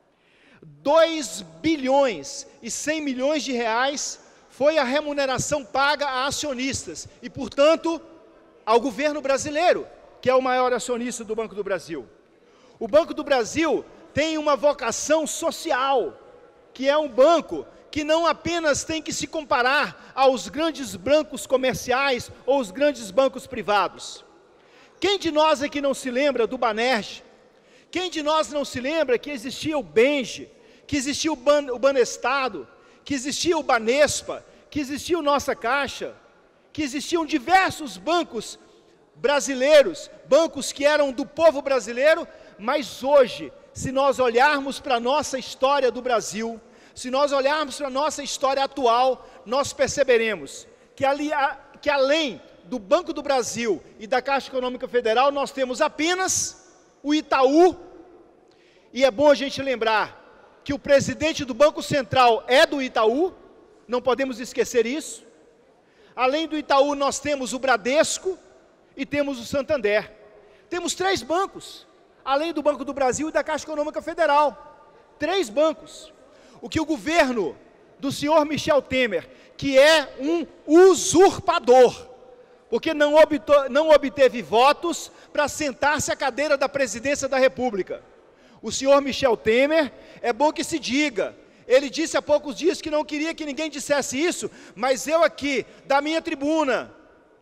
dois bilhões e cem milhões de reais foi a remuneração paga a acionistas e, portanto, ao governo brasileiro, que é o maior acionista do Banco do Brasil. O Banco do Brasil tem uma vocação social, que é um banco que não apenas tem que se comparar aos grandes bancos comerciais ou os grandes bancos privados. Quem de nós aqui não se lembra do Banerj? Quem de nós não se lembra que existia o Benge, que existia o, Ban, o Banestado, que existia o Banespa, que existia o Nossa Caixa, que existiam diversos bancos brasileiros, bancos que eram do povo brasileiro, mas hoje, se nós olharmos para a nossa história do Brasil, se nós olharmos para a nossa história atual, nós perceberemos que, ali, que além do Banco do Brasil e da Caixa Econômica Federal, nós temos apenas o Itaú, e é bom a gente lembrar que o presidente do Banco Central é do Itaú, não podemos esquecer isso. Além do Itaú, nós temos o Bradesco e temos o Santander. Temos três bancos, além do Banco do Brasil e da Caixa Econômica Federal. Três bancos. O que o governo do senhor Michel Temer, que é um usurpador, porque não, obto, não obteve votos para sentar-se à cadeira da presidência da República. O senhor Michel Temer, é bom que se diga, ele disse há poucos dias que não queria que ninguém dissesse isso, mas eu aqui, da minha tribuna,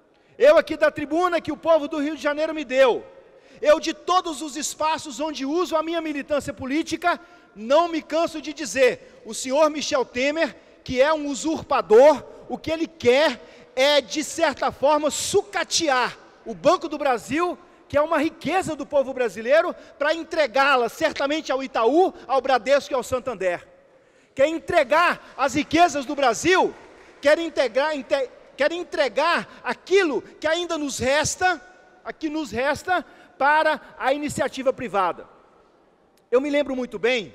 eu aqui da tribuna que o povo do Rio de Janeiro me deu, eu de todos os espaços onde uso a minha militância política, não me canso de dizer, o senhor Michel Temer, que é um usurpador, o que ele quer é, de certa forma, sucatear o Banco do Brasil, que é uma riqueza do povo brasileiro, para entregá-la certamente ao Itaú, ao Bradesco e ao Santander. Quer entregar as riquezas do Brasil, quer, integrar, inte, quer entregar aquilo que ainda nos resta, aqui nos resta, para a iniciativa privada. Eu me lembro muito bem,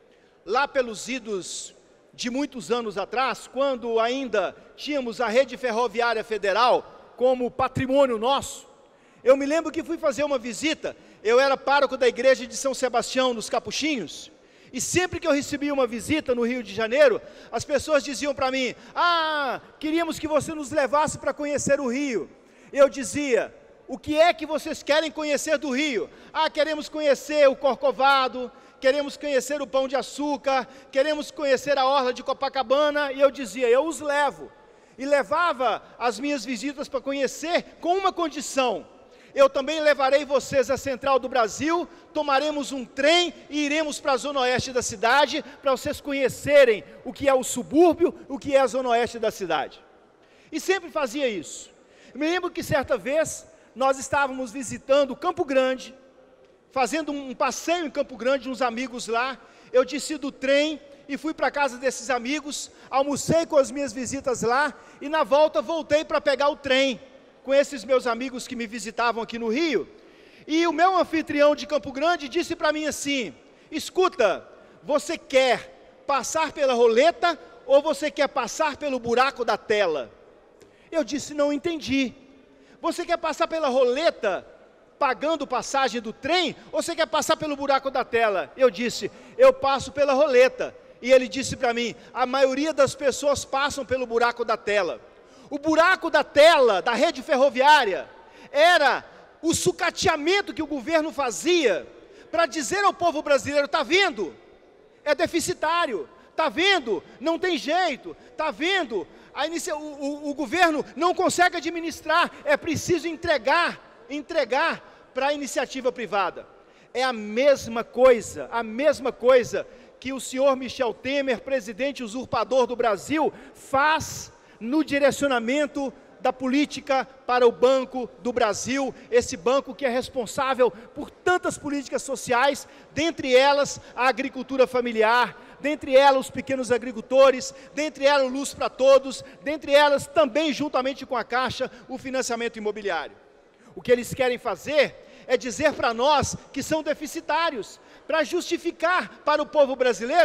lá pelos idos de muitos anos atrás, quando ainda tínhamos a rede ferroviária federal como patrimônio nosso, eu me lembro que fui fazer uma visita, eu era pároco da igreja de São Sebastião, nos Capuchinhos, e sempre que eu recebia uma visita no Rio de Janeiro, as pessoas diziam para mim, ah, queríamos que você nos levasse para conhecer o Rio. Eu dizia, o que é que vocês querem conhecer do Rio? Ah, queremos conhecer o Corcovado, queremos conhecer o Pão de Açúcar, queremos conhecer a Orla de Copacabana, e eu dizia, eu os levo. E levava as minhas visitas para conhecer com uma condição, eu também levarei vocês à Central do Brasil, tomaremos um trem e iremos para a Zona Oeste da cidade, para vocês conhecerem o que é o subúrbio, o que é a Zona Oeste da cidade. E sempre fazia isso. Eu me lembro que certa vez, nós estávamos visitando Campo Grande, fazendo um passeio em Campo Grande, uns amigos lá, eu desci do trem e fui para a casa desses amigos, almocei com as minhas visitas lá, e na volta voltei para pegar o trem, com esses meus amigos que me visitavam aqui no Rio, e o meu anfitrião de Campo Grande disse para mim assim, escuta, você quer passar pela roleta, ou você quer passar pelo buraco da tela? Eu disse, não entendi. Você quer passar pela roleta, pagando passagem do trem, ou você quer passar pelo buraco da tela? Eu disse, eu passo pela roleta. E ele disse para mim, a maioria das pessoas passam pelo buraco da tela. O buraco da tela, da rede ferroviária, era o sucateamento que o governo fazia, para dizer ao povo brasileiro, está vendo? É deficitário, está vendo? Não tem jeito, está vendo? A inicia, o, o, o governo não consegue administrar, é preciso entregar, entregar para a iniciativa privada. É a mesma coisa, a mesma coisa que o senhor Michel Temer, presidente usurpador do Brasil, faz no direcionamento da política para o Banco do Brasil, esse banco que é responsável por tantas políticas sociais, dentre elas a agricultura familiar, dentre elas os pequenos agricultores, dentre elas o Luz para Todos, dentre elas também juntamente com a Caixa, o financiamento imobiliário. O que eles querem fazer é dizer para nós que são deficitários, para justificar para o povo brasileiro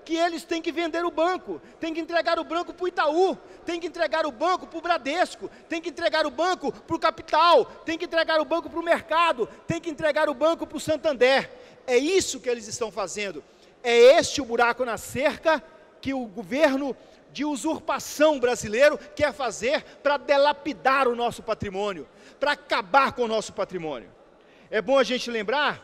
que eles têm que vender o banco, têm que entregar o banco para o Itaú, têm que entregar o banco para o Bradesco, têm que entregar o banco para o Capital, têm que entregar o banco para o Mercado, têm que entregar o banco para o Santander. É isso que eles estão fazendo. É este o buraco na cerca que o governo de usurpação brasileiro quer fazer para delapidar o nosso patrimônio, para acabar com o nosso patrimônio. É bom a gente lembrar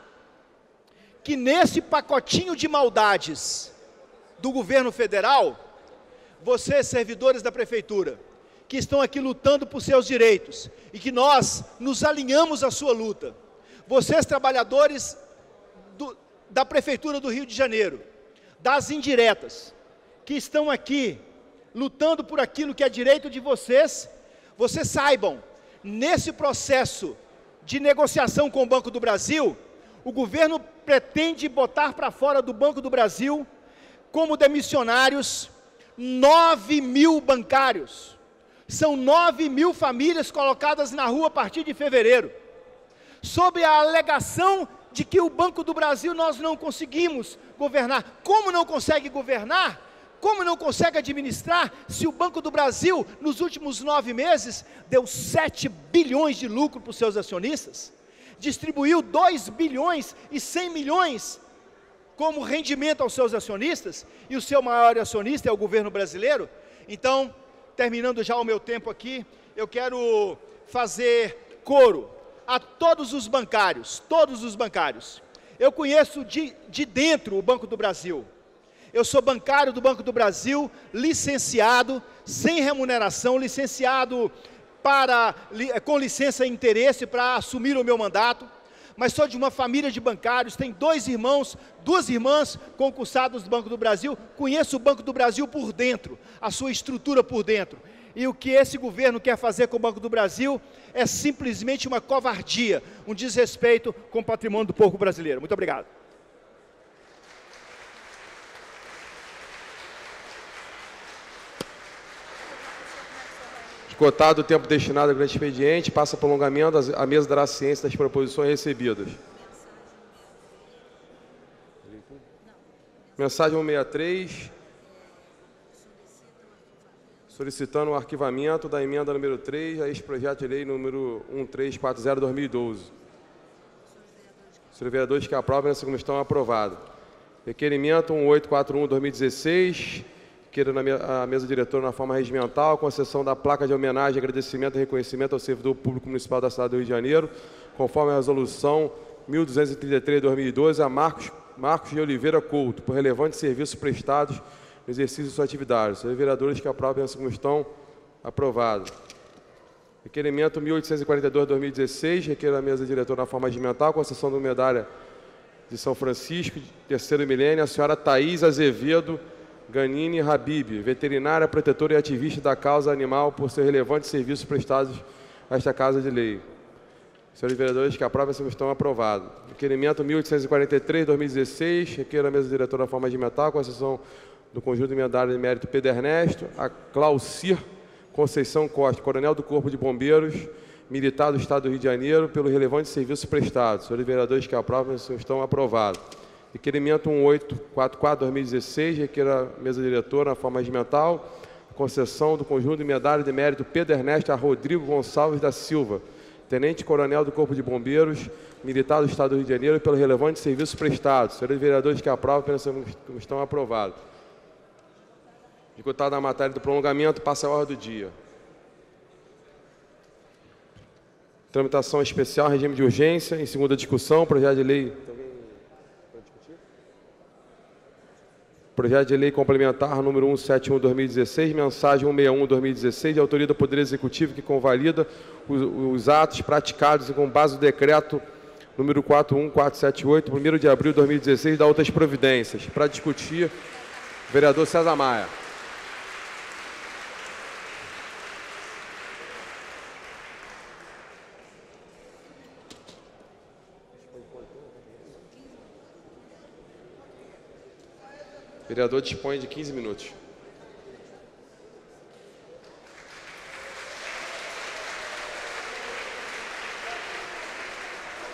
que nesse pacotinho de maldades do governo federal, vocês, servidores da prefeitura, que estão aqui lutando por seus direitos, e que nós nos alinhamos à sua luta, vocês, trabalhadores do, da prefeitura do Rio de Janeiro, das indiretas, que estão aqui lutando por aquilo que é direito de vocês, vocês saibam, nesse processo de negociação com o Banco do Brasil, o governo pretende botar para fora do Banco do Brasil, como demissionários, nove mil bancários. São nove mil famílias colocadas na rua a partir de fevereiro, sob a alegação de que o Banco do Brasil nós não conseguimos governar. Como não consegue governar? Como não consegue administrar, se o Banco do Brasil, nos últimos nove meses, deu sete bilhões de lucro para os seus acionistas? Distribuiu dois bilhões e cem milhões como rendimento aos seus acionistas, e o seu maior acionista é o governo brasileiro? Então, terminando já o meu tempo aqui, eu quero fazer coro a todos os bancários, todos os bancários. Eu conheço de, de dentro o Banco do Brasil. Eu sou bancário do Banco do Brasil, licenciado, sem remuneração, licenciado para, com licença e interesse para assumir o meu mandato, mas sou de uma família de bancários, tenho dois irmãos, duas irmãs concursados do Banco do Brasil, conheço o Banco do Brasil por dentro, a sua estrutura por dentro, e o que esse governo quer fazer com o Banco do Brasil é simplesmente uma covardia, um desrespeito com o patrimônio do povo brasileiro. Muito obrigado. Esgotado o tempo destinado ao grande expediente, passa prolongamento, a mesa dará ciência das proposições recebidas. Mensagem cento e sessenta e três, solicitando o arquivamento da emenda número três, a este projeto de lei número mil trezentos e quarenta de dois mil e doze. Senhores vereadores que aprovam essa comissão aprovada. Requerimento cento e oitenta e quatro de dois mil e dezesseis, queira na mesa diretora na forma regimental, concessão da placa de homenagem, agradecimento e reconhecimento ao servidor público municipal da cidade do Rio de Janeiro, conforme a resolução mil duzentos e trinta e três de dois mil e doze, a Marcos, Marcos de Oliveira Couto, por relevantes serviços prestados no exercício de sua atividade. Senhores vereadores que aprovam essa comissão, aprovado. Requerimento mil oitocentos e quarenta e dois de dois mil e dezesseis, requer na mesa diretora na forma regimental, concessão da medalha de São Francisco, terceiro milênio, a senhora Thaís Azevedo Ganini Habib, veterinária, protetora e ativista da causa animal, por seus relevantes serviços prestados a esta Casa de Lei. Senhores vereadores que aprovam essa questão, aprovado. Requerimento mil oitocentos e quarenta e três de dois mil e dezesseis, requer a mesa diretora da forma regimental, com exceção do conjunto de medalha de mérito Pedro Ernesto, a Claucir Conceição Costa, coronel do Corpo de Bombeiros, militar do Estado do Rio de Janeiro, pelo relevante serviço prestado. Senhores vereadores que aprovam essa questão, aprovado. Requerimento mil oitocentos e quarenta e quatro de dois mil e dezesseis, requer a mesa diretora na forma regimental, concessão do conjunto de medalha de mérito Pedro Ernesto a Rodrigo Gonçalves da Silva, tenente-coronel do Corpo de Bombeiros, militar do Estado do Rio de Janeiro, pelo relevante serviço prestado. Senhores vereadores que aprovam pela comissão, aprovado. Executado a matéria do prolongamento, passa a ordem do dia. Tramitação especial, regime de urgência, em segunda discussão, projeto de lei... Projeto de Lei Complementar número cento e setenta e um de dois mil e dezesseis, mensagem cento e sessenta e um de dois mil e dezesseis, de autoria do Poder Executivo, que convalida os, os atos praticados com base no decreto número quatro um quatro sete oito, primeiro de abril de dois mil e dezesseis, da outras providências. Para discutir, o vereador César Maia. O vereador dispõe de quinze minutos.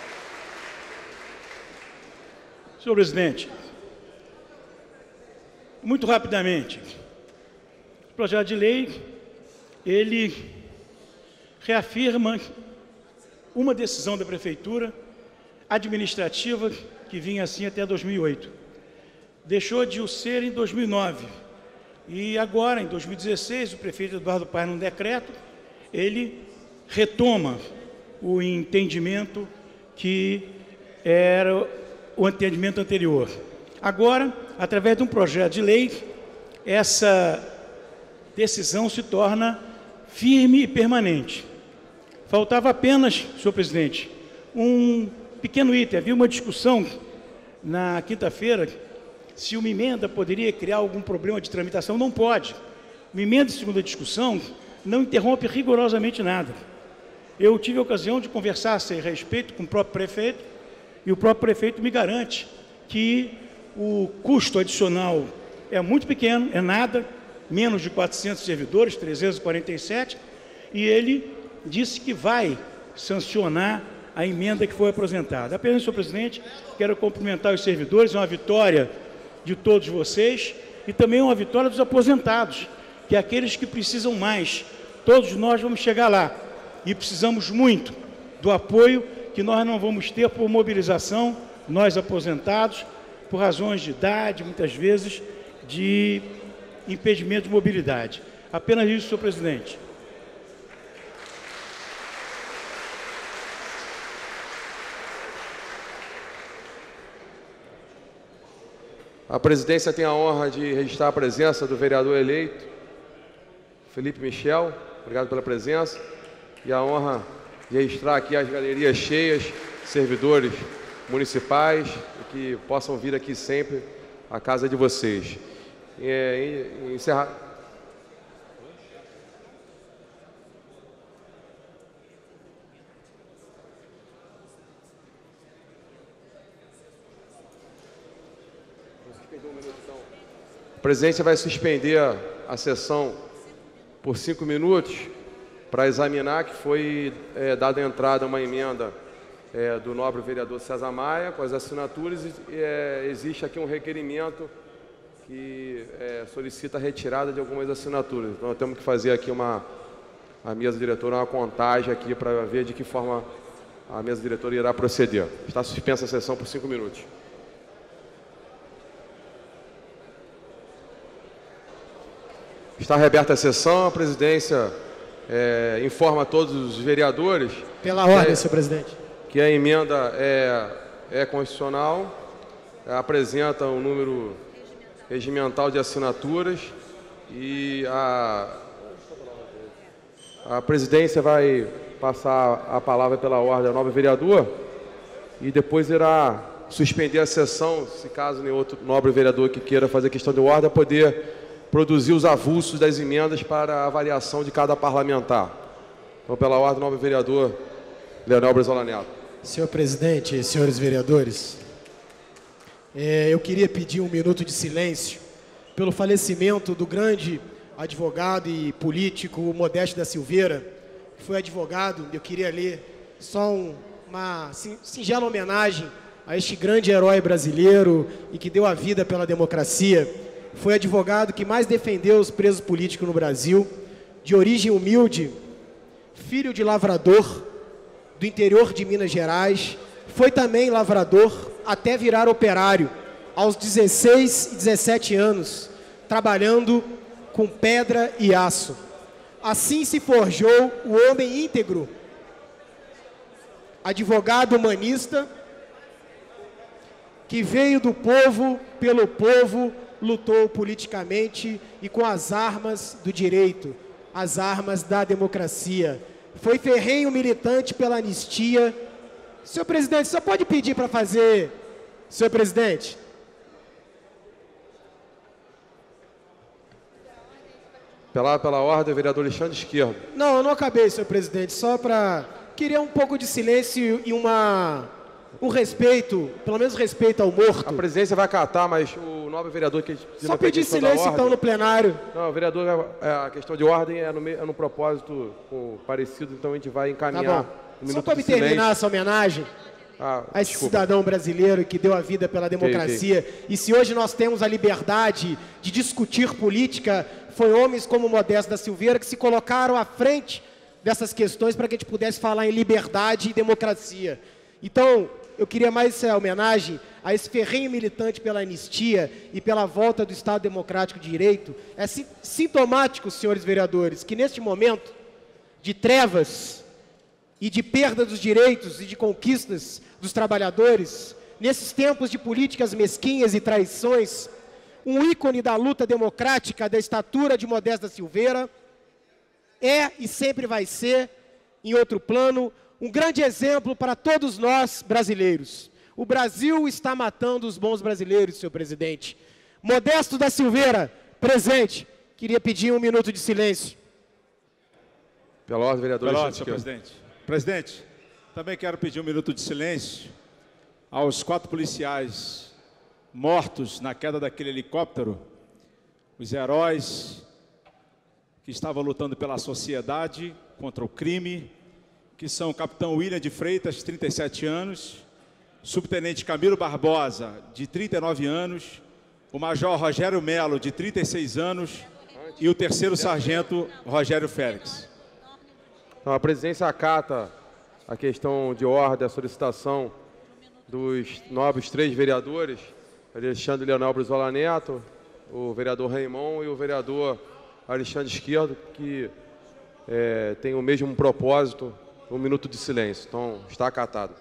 Senhor presidente, Muito rapidamente, o projeto de lei, ele reafirma uma decisão da Prefeitura administrativa que vinha assim até dois mil e oito. Deixou de o ser em dois mil e nove. E agora, em dois mil e dezesseis, o prefeito Eduardo Paes, num decreto, ele retoma o entendimento que era o entendimento anterior. Agora, através de um projeto de lei, essa decisão se torna firme e permanente. Faltava apenas, senhor presidente, um pequeno item. Havia uma discussão na quinta-feira se uma emenda poderia criar algum problema de tramitação. Não pode. Uma emenda de segunda discussão não interrompe rigorosamente nada. Eu tive a ocasião de conversar a esse respeito com o próprio prefeito, e o próprio prefeito me garante que o custo adicional é muito pequeno, é nada, menos de quatrocentos servidores, trezentos e quarenta e sete, e ele disse que vai sancionar a emenda que foi apresentada. Apenas, senhor presidente, quero cumprimentar os servidores, é uma vitória de todos vocês e também uma vitória dos aposentados, que é aqueles que precisam mais. Todos nós vamos chegar lá e precisamos muito do apoio que nós não vamos ter por mobilização, nós aposentados, por razões de idade, muitas vezes, de impedimento de mobilidade. Apenas isso, senhor presidente. A presidência tem a honra de registrar a presença do vereador eleito, Felipe Michel. Obrigado pela presença. E a honra de registrar aqui as galerias cheias, servidores municipais, que possam vir aqui sempre à casa de vocês. É, encerrar. A presidência vai suspender a, a sessão por cinco minutos para examinar que foi é, dada entrada uma emenda é, do nobre vereador César Maia com as assinaturas e é, existe aqui um requerimento que é, solicita a retirada de algumas assinaturas. Então, nós temos que fazer aqui uma, a mesa diretora, uma contagem aqui para ver de que forma a mesa diretora irá proceder. Está suspensa a sessão por cinco minutos. Está reaberta a sessão, a presidência é, informa a todos os vereadores... Pela ordem, é, senhor presidente. Que a emenda é, é constitucional, é, apresenta um número regimental de assinaturas e a, a presidência vai passar a palavra pela ordem ao nobre vereador e depois irá suspender a sessão, se caso nenhum outro nobre vereador que queira fazer questão de ordem, a poder produzir os avulsos das emendas para a avaliação de cada parlamentar. Então, pela ordem, nobre vereador Leonel Brizola Neto. Senhor presidente, senhores vereadores, é, eu queria pedir um minuto de silêncio pelo falecimento do grande advogado e político Modesto da Silveira, que foi advogado. Eu queria ler só um, uma singela homenagem a este grande herói brasileiro e que deu a vida pela democracia. Foi advogado que mais defendeu os presos políticos no Brasil, de origem humilde, filho de lavrador do interior de Minas Gerais, foi também lavrador até virar operário, aos dezesseis e dezessete anos, trabalhando com pedra e aço. Assim se forjou o homem íntegro, advogado humanista, que veio do povo, pelo povo, lutou politicamente e com as armas do direito, as armas da democracia. Foi ferrenho militante pela anistia. Senhor presidente, só pode pedir para fazer... Senhor presidente. Pela, pela ordem, vereador Alexandre Esquerdo. Não, eu não acabei, senhor presidente, só para... Queria um pouco de silêncio e uma... um respeito, pelo menos respeito ao morto. A presidência vai acatar, mas o nobre vereador que... Só pedir silêncio, então, no plenário. Não, o vereador, a questão de ordem é no, é no propósito com, parecido, então a gente vai encaminhar tá um Só para me silêncio. terminar essa homenagem, Ah, a esse desculpa. cidadão brasileiro que deu a vida pela democracia. Ok, ok. E se hoje nós temos a liberdade de discutir política, foi homens como Modesto da Silveira que se colocaram à frente dessas questões para que a gente pudesse falar em liberdade e democracia. Então, eu queria mais essa homenagem a esse ferrenho militante pela anistia e pela volta do Estado Democrático de Direito. É sintomático, senhores vereadores, que neste momento de trevas e de perda dos direitos e de conquistas dos trabalhadores, nesses tempos de políticas mesquinhas e traições, um ícone da luta democrática da estatura de Modesto da Silveira é e sempre vai ser, em outro plano, um grande exemplo para todos nós brasileiros. O Brasil está matando os bons brasileiros, senhor presidente. Modesto da Silveira, presente. Queria pedir um minuto de silêncio. Pela ordem, vereador. Pela ordem, senhor presidente. Presidente, também quero pedir um minuto de silêncio aos quatro policiais mortos na queda daquele helicóptero, os heróis que estavam lutando pela sociedade contra o crime, que são o capitão William de Freitas, trinta e sete anos, subtenente Camilo Barbosa, de trinta e nove anos, o major Rogério Melo, de trinta e seis anos, e o terceiro sargento Rogério Félix. Então, a presidência acata a questão de ordem, a solicitação dos novos três vereadores, Alexandre Leonel Brizola Neto, o vereador Raimon e o vereador Alexandre Esquerdo, que é, tem o mesmo propósito, um minuto de silêncio. Então, está acatado.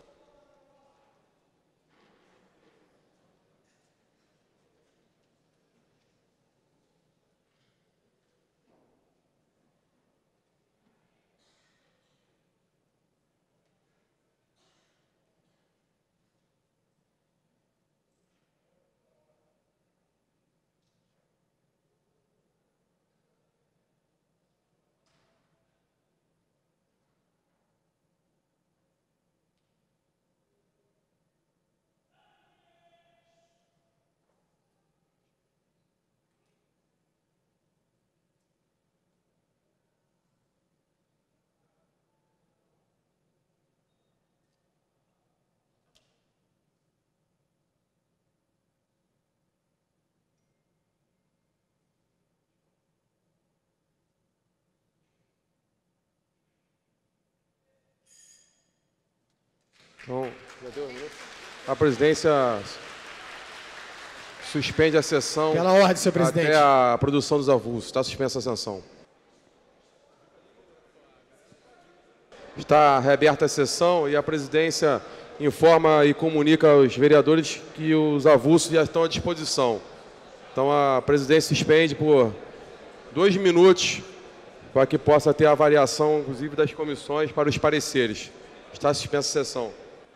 Então, a presidência suspende a sessão. Pela ordem, senhor presidente. Até a produção dos avulsos. Está suspensa a sessão. Está reaberta a sessão e a presidência informa e comunica aos vereadores que os avulsos já estão à disposição. Então, a presidência suspende por dois minutos para que possa ter a avaliação, inclusive, das comissões para os pareceres. Está suspensa a sessão.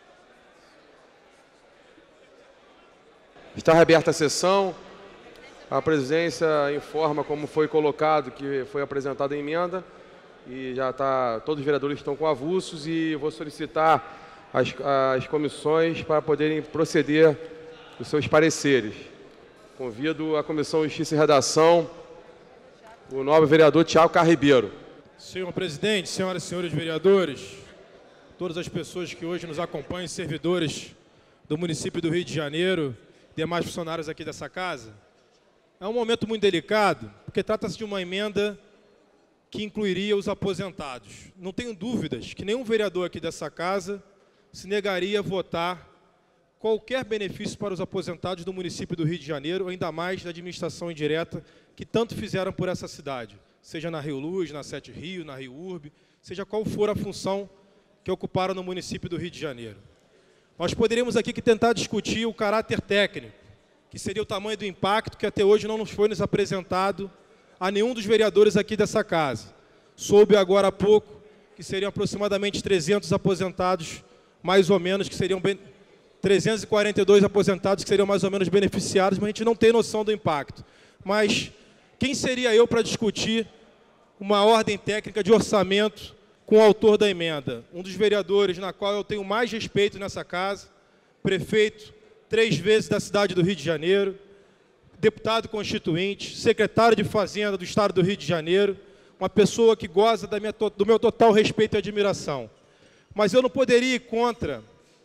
Está reaberta a sessão. A presidência informa como foi colocado, que foi apresentada a emenda e já está, todos os vereadores estão com avulsos e vou solicitar as, as comissões para poderem proceder os seus pareceres. Convido a Comissão de Justiça e Redação, o nobre vereador Tiago Carribeiro. Senhor presidente, senhoras e senhores vereadores, todas as pessoas que hoje nos acompanham, servidores do município do Rio de Janeiro, demais funcionários aqui dessa casa, é um momento muito delicado, porque trata-se de uma emenda que incluiria os aposentados. Não tenho dúvidas que nenhum vereador aqui dessa casa se negaria a votar qualquer benefício para os aposentados do município do Rio de Janeiro, ainda mais da administração indireta, que tanto fizeram por essa cidade, seja na Rio Luz, na Sete Rio, na Rio Urbe, seja qual for a função que ocuparam no município do Rio de Janeiro. Nós poderíamos aqui que tentar discutir o caráter técnico, que seria o tamanho do impacto que até hoje não nos foi nos apresentado a nenhum dos vereadores aqui dessa casa. Soube agora há pouco que seriam aproximadamente trezentos aposentados, mais ou menos, que seriam trezentos e quarenta e dois aposentados que seriam mais ou menos beneficiados, mas a gente não tem noção do impacto. Mas quem seria eu para discutir uma ordem técnica de orçamento com o autor da emenda? Um dos vereadores na qual eu tenho mais respeito nessa casa, prefeito três vezes da cidade do Rio de Janeiro, deputado constituinte, secretário de Fazenda do Estado do Rio de Janeiro, uma pessoa que goza da minha, do meu total respeito e admiração. Mas eu não poderia ir contra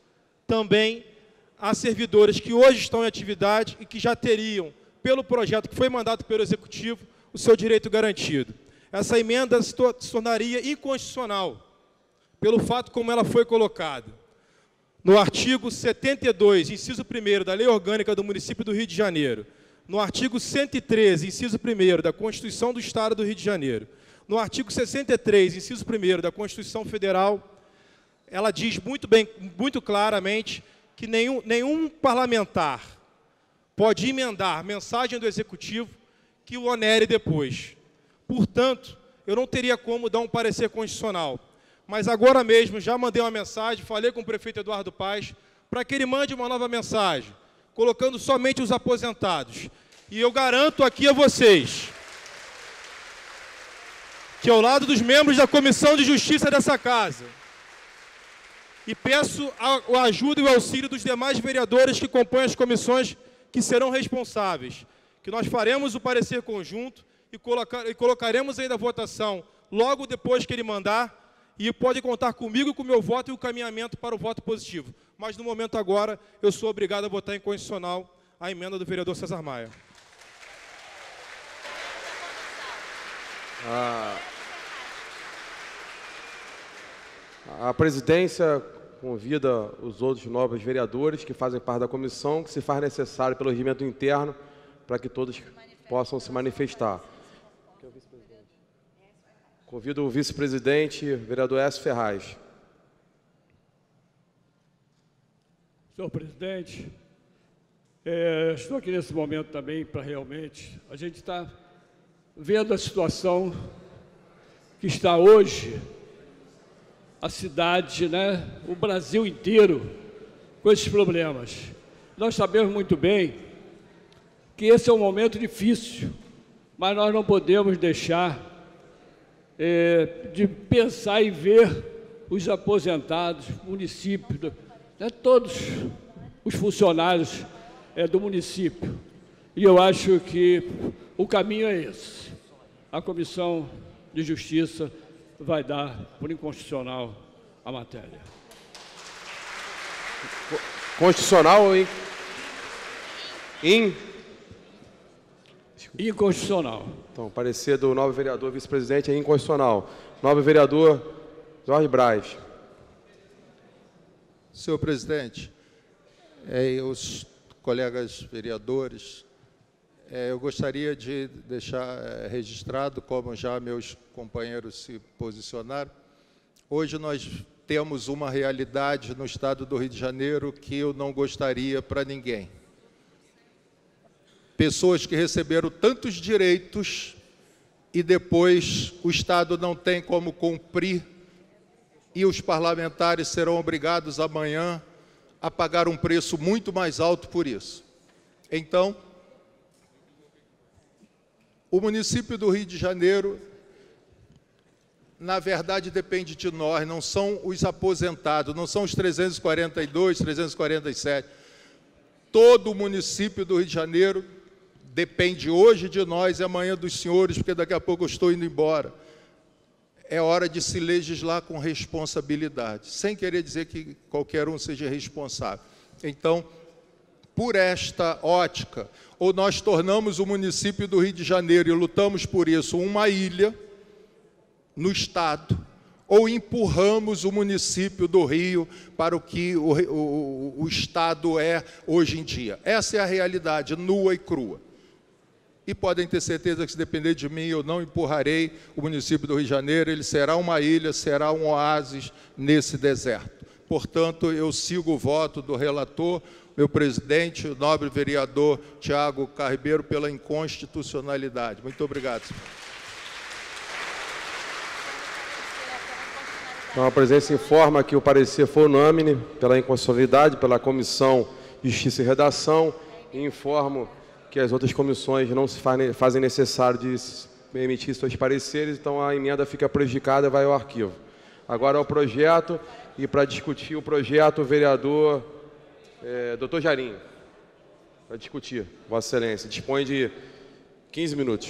também a servidores que hoje estão em atividade e que já teriam, pelo projeto que foi mandado pelo Executivo, o seu direito garantido. Essa emenda se tornaria inconstitucional, pelo fato como ela foi colocada. No artigo setenta e dois, inciso primeiro da Lei Orgânica do Município do Rio de Janeiro, no artigo cento e treze, inciso primeiro da Constituição do Estado do Rio de Janeiro, no artigo sessenta e três, inciso primeiro da Constituição Federal, ela diz muito bem, muito claramente que nenhum, nenhum parlamentar pode emendar mensagem do Executivo que o onere depois. Portanto, eu não teria como dar um parecer constitucional. Mas agora mesmo já mandei uma mensagem, falei com o prefeito Eduardo Paes, para que ele mande uma nova mensagem, colocando somente os aposentados. E eu garanto aqui a vocês que, ao lado dos membros da Comissão de Justiça dessa Casa, e peço a ajuda e o auxílio dos demais vereadores que compõem as comissões que serão responsáveis, que nós faremos o parecer conjunto e, colocar, e colocaremos ainda a votação logo depois que ele mandar, e pode contar comigo, com o meu voto e o caminhamento para o voto positivo. Mas, no momento agora, eu sou obrigado a votar inconstitucional a emenda do vereador César Maia. A, a presidência convida os outros novos vereadores que fazem parte da comissão, que se faz necessário pelo regimento interno, para que todos possam se manifestar. Convido o vice-presidente, vereador Écio Ferraz. Senhor presidente, é, estou aqui nesse momento também para realmente, a gente está vendo a situação que está hoje, a cidade, né, o Brasil inteiro, com esses problemas. Nós sabemos muito bem que esse é um momento difícil, mas nós não podemos deixar É, de pensar e ver os aposentados, municípios, né, todos os funcionários é, do município. E eu acho que o caminho é esse. A Comissão de Justiça vai dar por inconstitucional a matéria. Constitucional ou in... in... Inconstitucional. Então, parecer do novo vereador vice-presidente é inconstitucional. Novo vereador Jorge Braz. Senhor presidente, é, os colegas vereadores, é, eu gostaria de deixar é, registrado, como já meus companheiros se posicionaram, hoje nós temos uma realidade no estado do Rio de Janeiro que eu não gostaria para ninguém. Pessoas que receberam tantos direitos e depois o Estado não tem como cumprir e os parlamentares serão obrigados amanhã a pagar um preço muito mais alto por isso. Então, o município do Rio de Janeiro, na verdade, depende de nós, não são os aposentados, não são os trezentos e quarenta e dois, trezentos e quarenta e sete. Todo o município do Rio de Janeiro depende hoje de nós e amanhã dos senhores, porque daqui a pouco eu estou indo embora. É hora de se legislar com responsabilidade, sem querer dizer que qualquer um seja responsável. Então, por esta ótica, ou nós tornamos o município do Rio de Janeiro, e lutamos por isso, uma ilha no Estado, ou empurramos o município do Rio para o que o, o, o Estado é hoje em dia. Essa é a realidade nua e crua. E podem ter certeza que, se depender de mim, eu não empurrarei o município do Rio de Janeiro, ele será uma ilha, será um oásis nesse deserto. Portanto, eu sigo o voto do relator, meu presidente, o nobre vereador Tiago Carribeiro, pela inconstitucionalidade. Muito obrigado, senhor. Então, a presidência informa que o parecer foi unânime pela inconstitucionalidade, pela Comissão de Justiça e Redação, e informo que as outras comissões não se fazem necessário de emitir seus pareceres, então a emenda fica prejudicada e vai ao arquivo. Agora é o projeto, e para discutir o projeto, o vereador é, doutor Jarinho, para discutir, Vossa Excelência, dispõe de quinze minutos.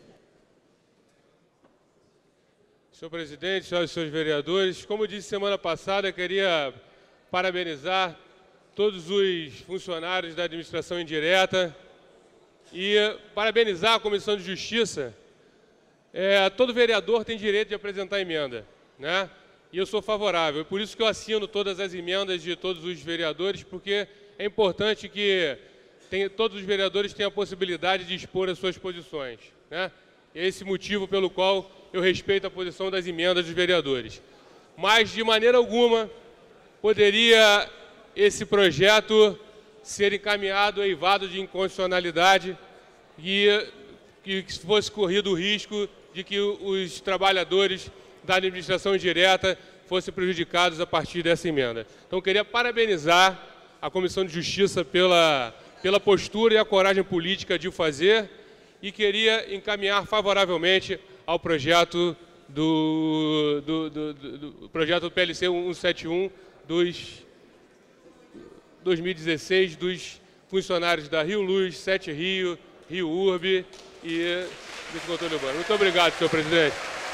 Senhor presidente, senhoras e senhores vereadores, como disse semana passada, eu queria parabenizar todos os funcionários da administração indireta e parabenizar a Comissão de Justiça. É, todo vereador tem direito de apresentar emenda, né? E eu sou favorável. Por isso que eu assino todas as emendas de todos os vereadores, porque é importante que tem, todos os vereadores tenham a possibilidade de expor as suas posições, né? É esse motivo pelo qual eu respeito a posição das emendas dos vereadores. Mas, de maneira alguma, poderia esse projeto ser encaminhado, eivado de inconstitucionalidade e que fosse corrido o risco de que os trabalhadores da administração indireta fossem prejudicados a partir dessa emenda. Então, eu queria parabenizar a Comissão de Justiça pela, pela postura e a coragem política de o fazer e queria encaminhar favoravelmente ao projeto do, do, do, do, do projeto do P L C cento e setenta e um dos dois mil e dezesseis dos funcionários da Rio Luz, Sete Rio, Rio Urbe e Vice-Controle Urbano. Muito obrigado, senhor presidente.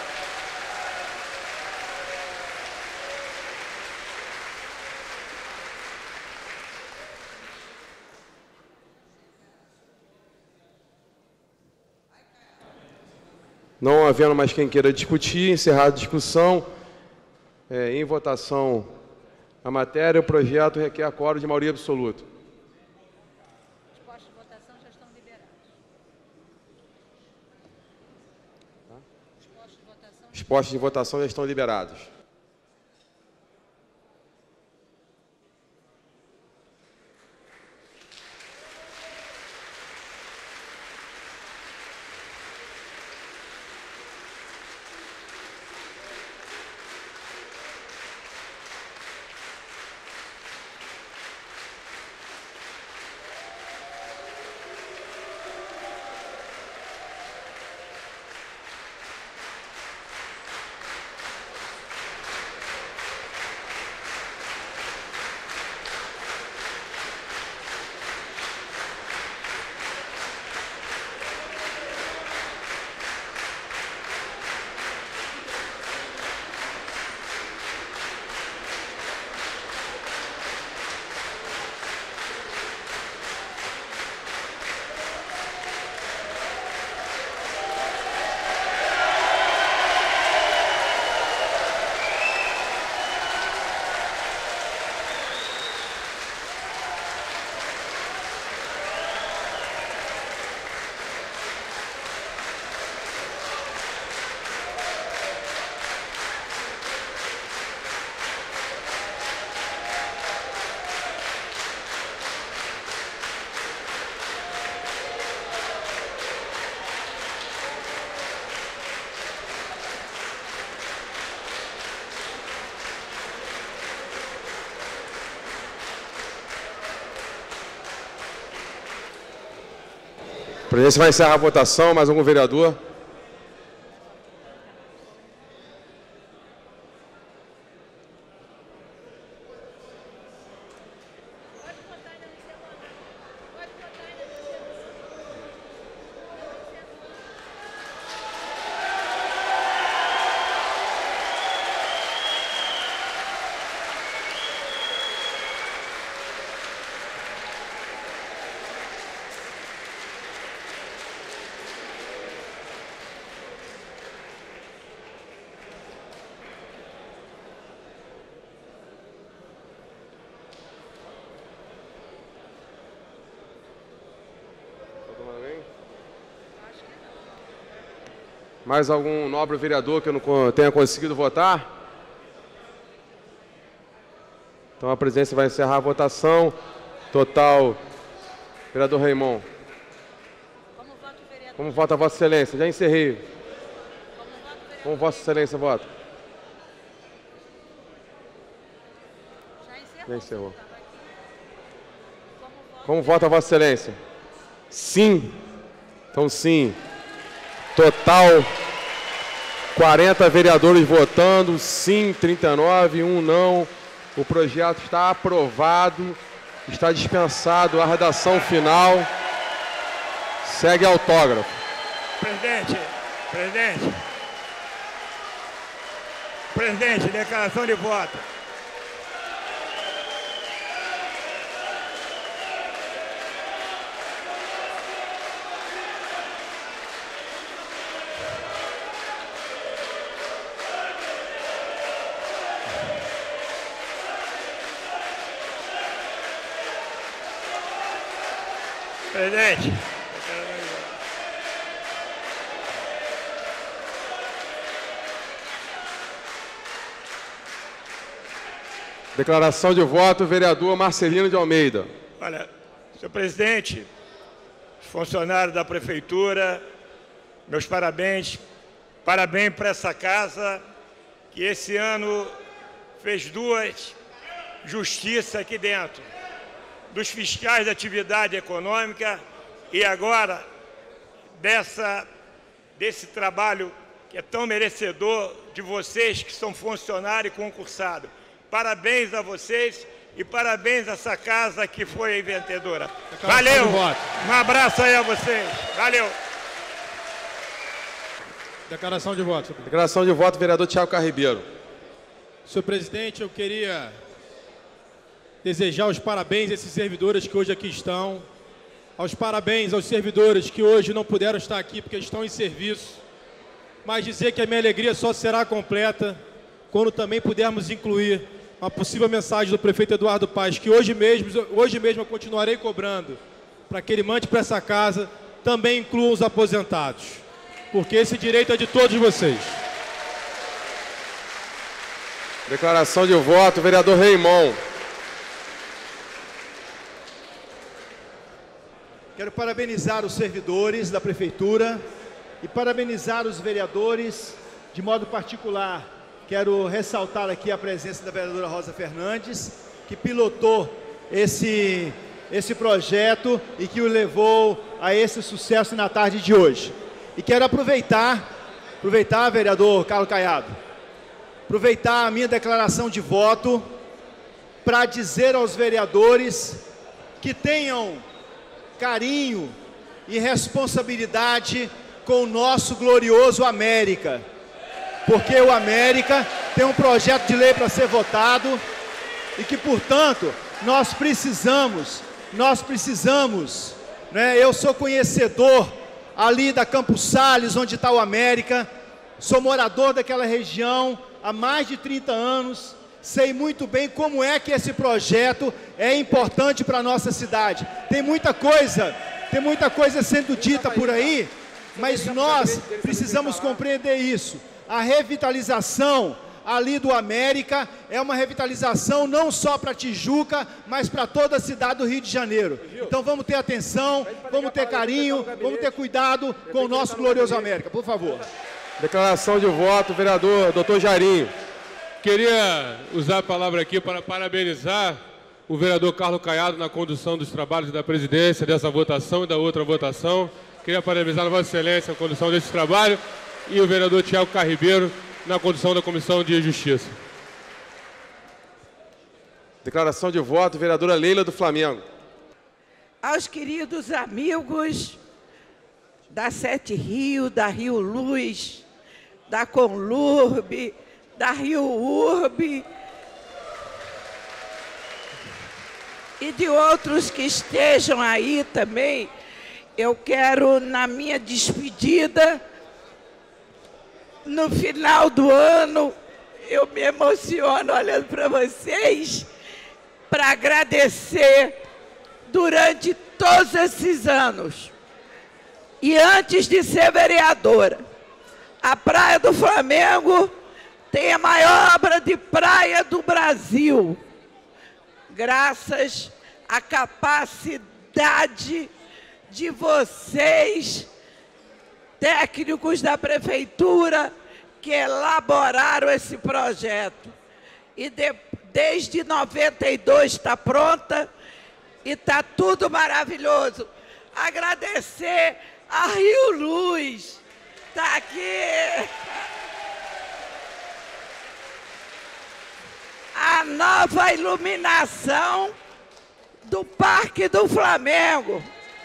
Não havendo mais quem queira discutir, encerrada a discussão, é, em votação a matéria, o projeto requer quórum de maioria absoluta. Os postos de votação já estão liberados. Os postos de votação, Os postos de votação já estão liberados. A presidência vai encerrar a votação. Mais algum vereador? Mais algum nobre vereador que eu não tenha conseguido votar? Então a presidência vai encerrar a votação. Total, vereador Raimon. Como vota o vereador? Como vota Vossa Excelência? Já encerrei. Como Vossa Excelência vota? Já encerrou. Já encerrou. Como vota Vossa Excelência? Sim. Então sim. Total, quarenta vereadores votando, sim, trinta e nove, um não. O projeto está aprovado, está dispensado a redação final. Segue autógrafo. Presidente, presidente. Presidente, declaração de voto. Presidente. Declaração de voto, vereador Marcelino de Almeida. Olha, senhor presidente, funcionários da prefeitura, meus parabéns. Parabéns para essa casa, que esse ano fez duas justiças aqui dentro, dos fiscais de atividade econômica e agora dessa, desse trabalho que é tão merecedor de vocês que são funcionários e concursados. Parabéns a vocês e parabéns a essa casa que foi a vencedora. Valeu! Um abraço aí a vocês. Valeu! Declaração de voto. Declaração de voto, vereador Tiago Carribeiro. Senhor presidente, eu queria desejar os parabéns a esses servidores que hoje aqui estão, aos parabéns aos servidores que hoje não puderam estar aqui porque estão em serviço, mas dizer que a minha alegria só será completa quando também pudermos incluir uma possível mensagem do prefeito Eduardo Paes, que hoje mesmo, hoje mesmo eu continuarei cobrando para que ele mande para essa casa, também incluam os aposentados, porque esse direito é de todos vocês. Declaração de voto, vereador Raimon. Quero parabenizar os servidores da prefeitura e parabenizar os vereadores de modo particular. Quero ressaltar aqui a presença da vereadora Rosa Fernandes, que pilotou esse, esse projeto e que o levou a esse sucesso na tarde de hoje. E quero aproveitar, aproveitar, vereador Carlos Caiado, aproveitar a minha declaração de voto para dizer aos vereadores que tenham carinho e responsabilidade com o nosso glorioso América. Porque o América tem um projeto de lei para ser votado e que, portanto, nós precisamos, nós precisamos, né? Eu sou conhecedor ali da Campos Sales, onde está o América, sou morador daquela região há mais de trinta anos, sei muito bem como é que esse projeto é importante para a nossa cidade. Tem muita coisa, tem muita coisa sendo dita por aí, mas nós precisamos compreender isso. A revitalização ali do América é uma revitalização não só para Tijuca, mas para toda a cidade do Rio de Janeiro. Então vamos ter atenção, vamos ter carinho, vamos ter cuidado com o nosso glorioso América, por favor. Declaração de voto, vereador doutor Jairinho. Queria usar a palavra aqui para parabenizar o vereador Carlos Caiado na condução dos trabalhos da presidência, dessa votação e da outra votação. Queria parabenizar a Vossa Excelência na condução desse trabalho e o vereador Tiago Carribeiro na condução da Comissão de Justiça. Declaração de voto, vereadora Leila do Flamengo. Aos queridos amigos da Sete Rio, da Rio Luz, da Conlurb, da Rio Urb e de outros que estejam aí também, eu quero, na minha despedida, no final do ano, eu me emociono olhando para vocês, para agradecer durante todos esses anos. E antes de ser vereadora, a Praia do Flamengo tem a maior obra de praia do Brasil, graças à capacidade de vocês, técnicos da prefeitura, que elaboraram esse projeto. E de, desde noventa e dois está pronta e está tudo maravilhoso. Agradecer a Rio Luz, está aqui. A nova iluminação do Parque do Flamengo.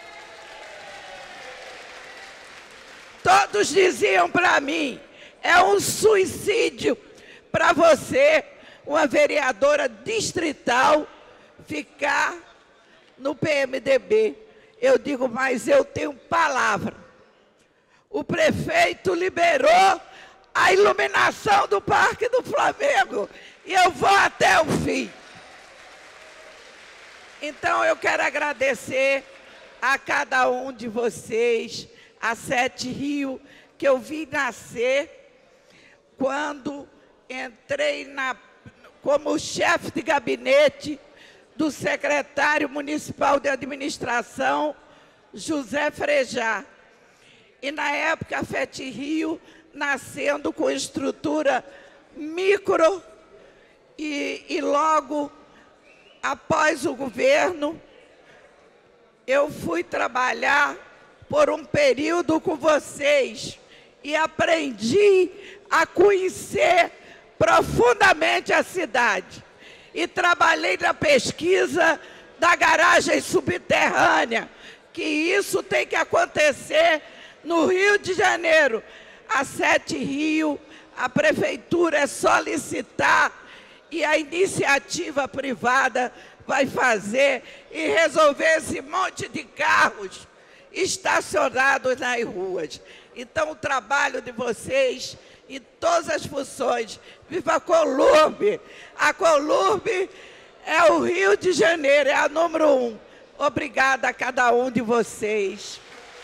Todos diziam para mim, é um suicídio para você, uma vereadora distrital, ficar no P M D B. Eu digo, mas eu tenho palavra. O prefeito liberou a iluminação do Parque do Flamengo e eu vou até o fim. Então eu quero agradecer a cada um de vocês, a Sete Rio, que eu vi nascer quando entrei na, como chefe de gabinete do secretário municipal de administração, José Frejá. E na época a Sete Rio nascendo com estrutura micro e, e logo após o governo eu fui trabalhar por um período com vocês e aprendi a conhecer profundamente a cidade. E trabalhei na pesquisa da garagem subterrânea, que isso tem que acontecer no Rio de Janeiro. A Sete Rio, a prefeitura é solicitar e a iniciativa privada vai fazer e resolver esse monte de carros estacionados nas ruas. Então, o trabalho de vocês em todas as funções. Viva a Colurbe! A Colurbe é o Rio de Janeiro, é a número um. Obrigada a cada um de vocês.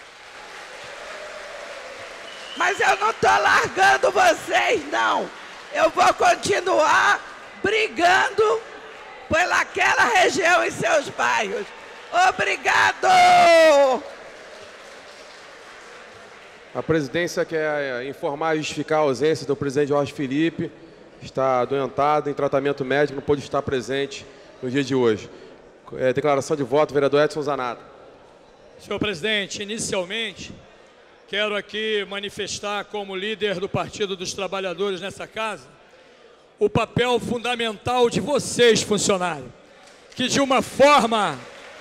Mas eu não estou largando vocês, não. Eu vou continuar brigando pelaquela região e seus bairros. Obrigado! A presidência quer informar e justificar a ausência do presidente Jorge Felipe. Está adoentado, em tratamento médico, não pôde estar presente no dia de hoje. É, declaração de voto, vereador Edson Zanata. Senhor presidente, inicialmente, quero aqui manifestar como líder do Partido dos Trabalhadores nessa casa, o papel fundamental de vocês, funcionários, que de uma forma,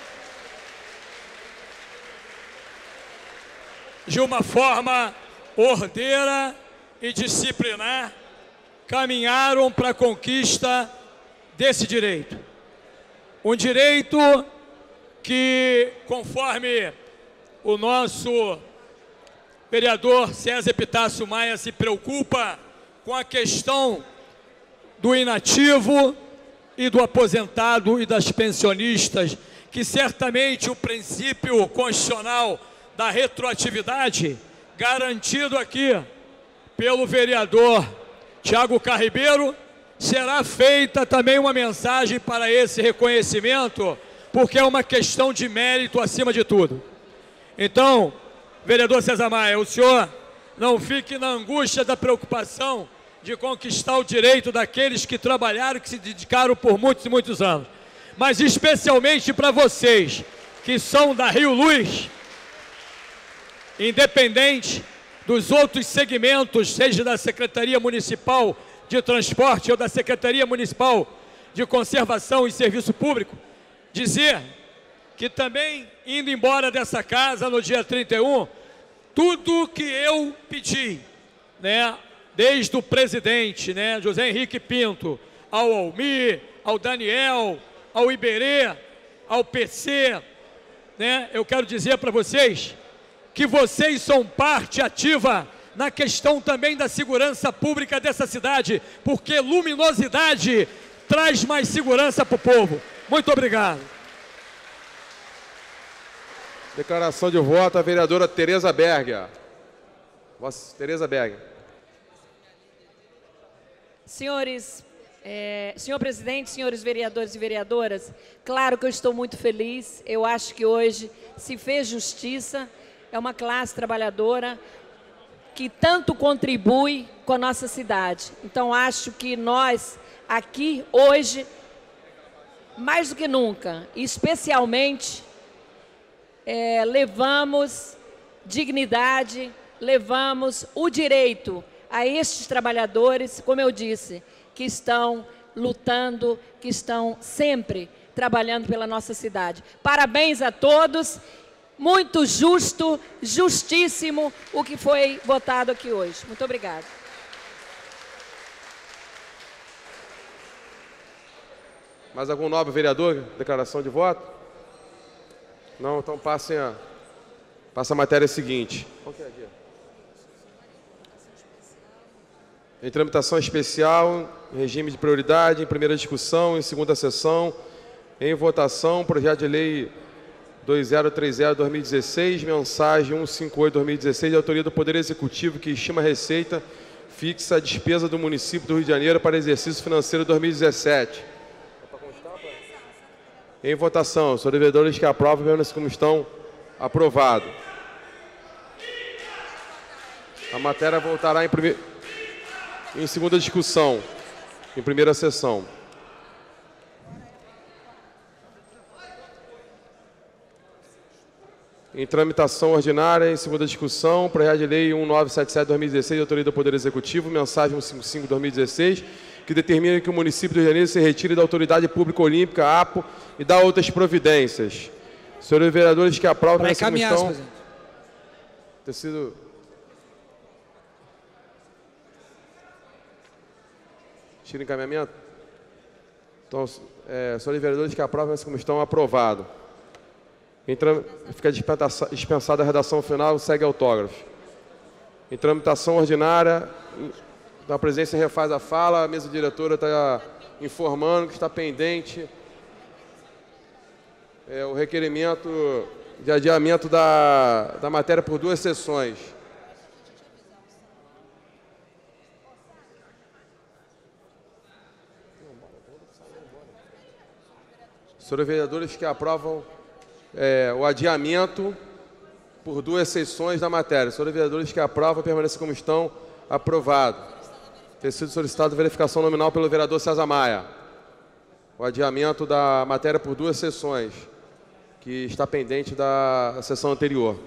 de uma forma ordeira e disciplinar, caminharam para a conquista desse direito. Um direito que, conforme o nosso vereador César Epitácio Maia se preocupa com a questão do inativo e do aposentado e das pensionistas, que certamente o princípio constitucional da retroatividade, garantido aqui pelo vereador Tiago Carribeiro, será feita também uma mensagem para esse reconhecimento, porque é uma questão de mérito acima de tudo. Então, vereador César Maia, o senhor não fique na angústia da preocupação de conquistar o direito daqueles que trabalharam, que se dedicaram por muitos e muitos anos. Mas especialmente para vocês, que são da Rio Luz, independente dos outros segmentos, seja da Secretaria Municipal de Transporte ou da Secretaria Municipal de Conservação e Serviço Público, dizer que também, indo embora dessa casa no dia trinta e um, tudo que eu pedi, né, desde o presidente, né, José Henrique Pinto, ao Almir, ao Daniel, ao Iberê, ao P C, né, eu quero dizer para vocês que vocês são parte ativa na questão também da segurança pública dessa cidade, porque luminosidade traz mais segurança para o povo. Muito obrigado. Declaração de voto, a vereadora Tereza Berger. Vossa Tereza Berger. Senhores, é, senhor presidente, senhores vereadores e vereadoras, claro que eu estou muito feliz. Eu acho que hoje se fez justiça. É uma classe trabalhadora que tanto contribui com a nossa cidade. Então, acho que nós aqui hoje, mais do que nunca, especialmente, é, levamos dignidade, levamos o direito a estes trabalhadores, como eu disse, que estão lutando, que estão sempre trabalhando pela nossa cidade. Parabéns a todos. Muito justo, justíssimo o que foi votado aqui hoje. Muito obrigada. Mais algum nobre vereador? Declaração de voto? Não, então passem a, passa a matéria seguinte. Qual que é aqui? Em tramitação especial, em regime de prioridade, em primeira discussão, em segunda sessão, em votação, projeto de lei dois zero três zero barra dois mil e dezesseis, mensagem cento e cinquenta e oito barra dois mil e dezesseis, de autoria do Poder Executivo, que estima a receita fixa a despesa do município do Rio de Janeiro para exercício financeiro dois mil e dezessete. Em votação, os senhores vereadores que aprovam, permaneçam como estão. Aprovado. A matéria voltará em, prime... em segunda discussão, em primeira sessão. Em tramitação ordinária, em segunda discussão, projeto de lei mil novecentos e setenta e sete barra dois mil e dezesseis, de autoria do Poder Executivo, mensagem cento e cinquenta e cinco barra dois mil e dezesseis, que determina que o município do Rio de Janeiro se retire da Autoridade Pública Olímpica, A P O, e dá outras providências. Senhores vereadores que aprovam... Para encaminhar, senhor presidente. Ter sido... Tira encaminhamento? Então, é, senhores vereadores que aprovam essa comissão, aprovado. Em tram... Fica dispensada a redação final, segue autógrafo. Em tramitação ordinária, a presidência refaz a fala, a mesa diretora está informando que está pendente é, o requerimento de adiamento da, da matéria por duas sessões. Senhores vereadores que aprovam é, o adiamento por duas sessões da matéria. Senhores vereadores que aprovam, permaneçam como estão. Aprovado. Ter sido solicitado verificação nominal pelo vereador César Maia. O adiamento da matéria por duas sessões, que está pendente da sessão anterior.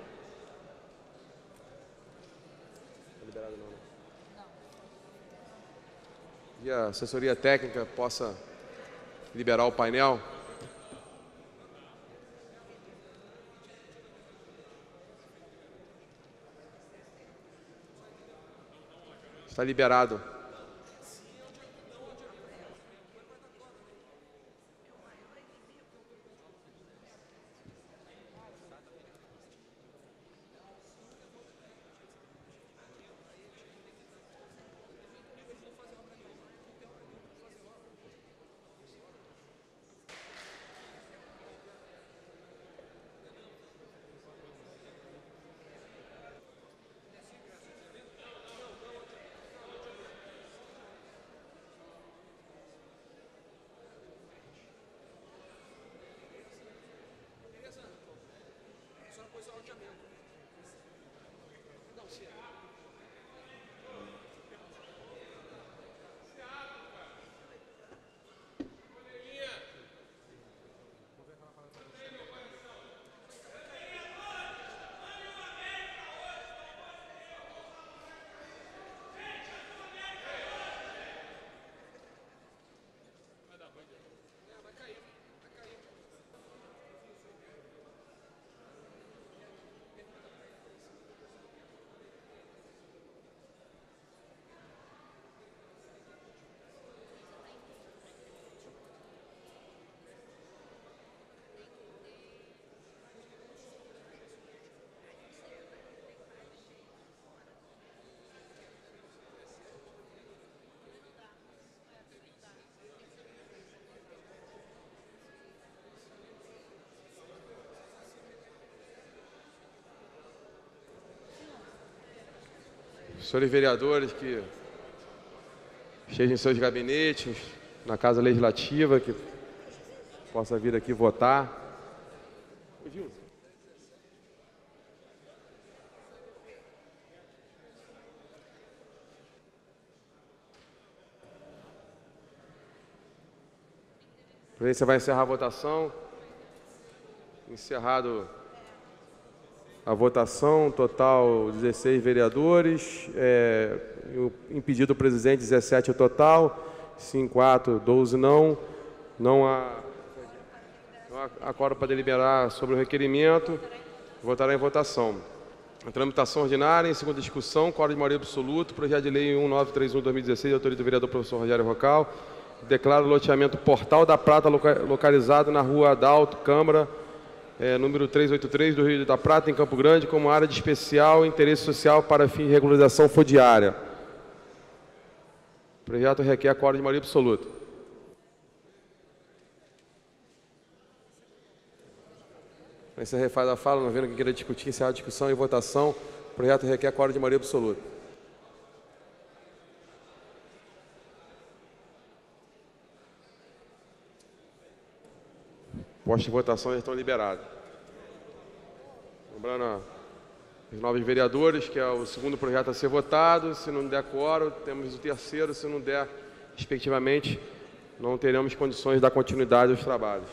E a assessoria técnica possa liberar o painel. Está liberado. Senhores vereadores que estejam em seus gabinetes, na Casa Legislativa, que possa vir aqui votar. A presidência vai encerrar a votação. Encerrado a votação, total dezesseis vereadores, é, impedido o presidente dezessete o total, cinco, quatro, doze não, não há, não há acordo para deliberar sobre o requerimento, votará em votação. A tramitação ordinária, em segunda discussão, quórum de maioria absoluto, projeto de lei mil novecentos e trinta e um barra dois mil e dezesseis, de autoria do vereador professor Rogério Rocal, declara o loteamento Portal da Prata, loca, localizado na rua Adalto Câmara, É, número trezentos e oitenta e três do Rio da Prata, em Campo Grande, como área de especial interesse social para fim de regularização fundiária. O projeto requer acordo de maioria absoluta. Esse refaz a fala, não vendo quem queira discutir, encerrar a discussão e votação. O projeto requer quórum de maioria absoluta. Postos de votação já estão liberados. Lembrando os novos vereadores, que é o segundo projeto a ser votado. Se não der quórum, temos o terceiro. Se não der, respectivamente, não teremos condições de dar continuidade aos trabalhos.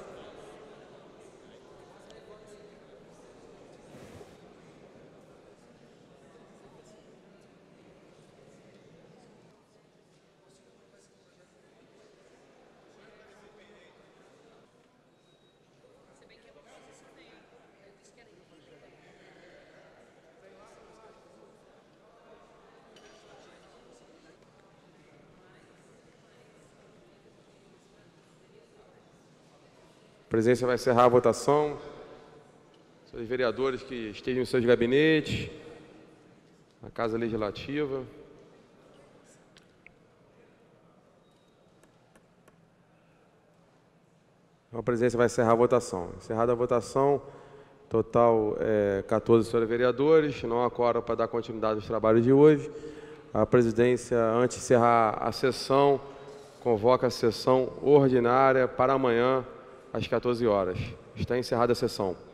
A presidência vai encerrar a votação. Os vereadores que estejam em seus gabinetes, na Casa Legislativa. A presidência vai encerrar a votação. Encerrada a votação, total é, quatorze senhores vereadores, não há quórum para dar continuidade aos trabalhos de hoje. A presidência, antes de encerrar a sessão, convoca a sessão ordinária para amanhã, às quatorze horas. Está encerrada a sessão.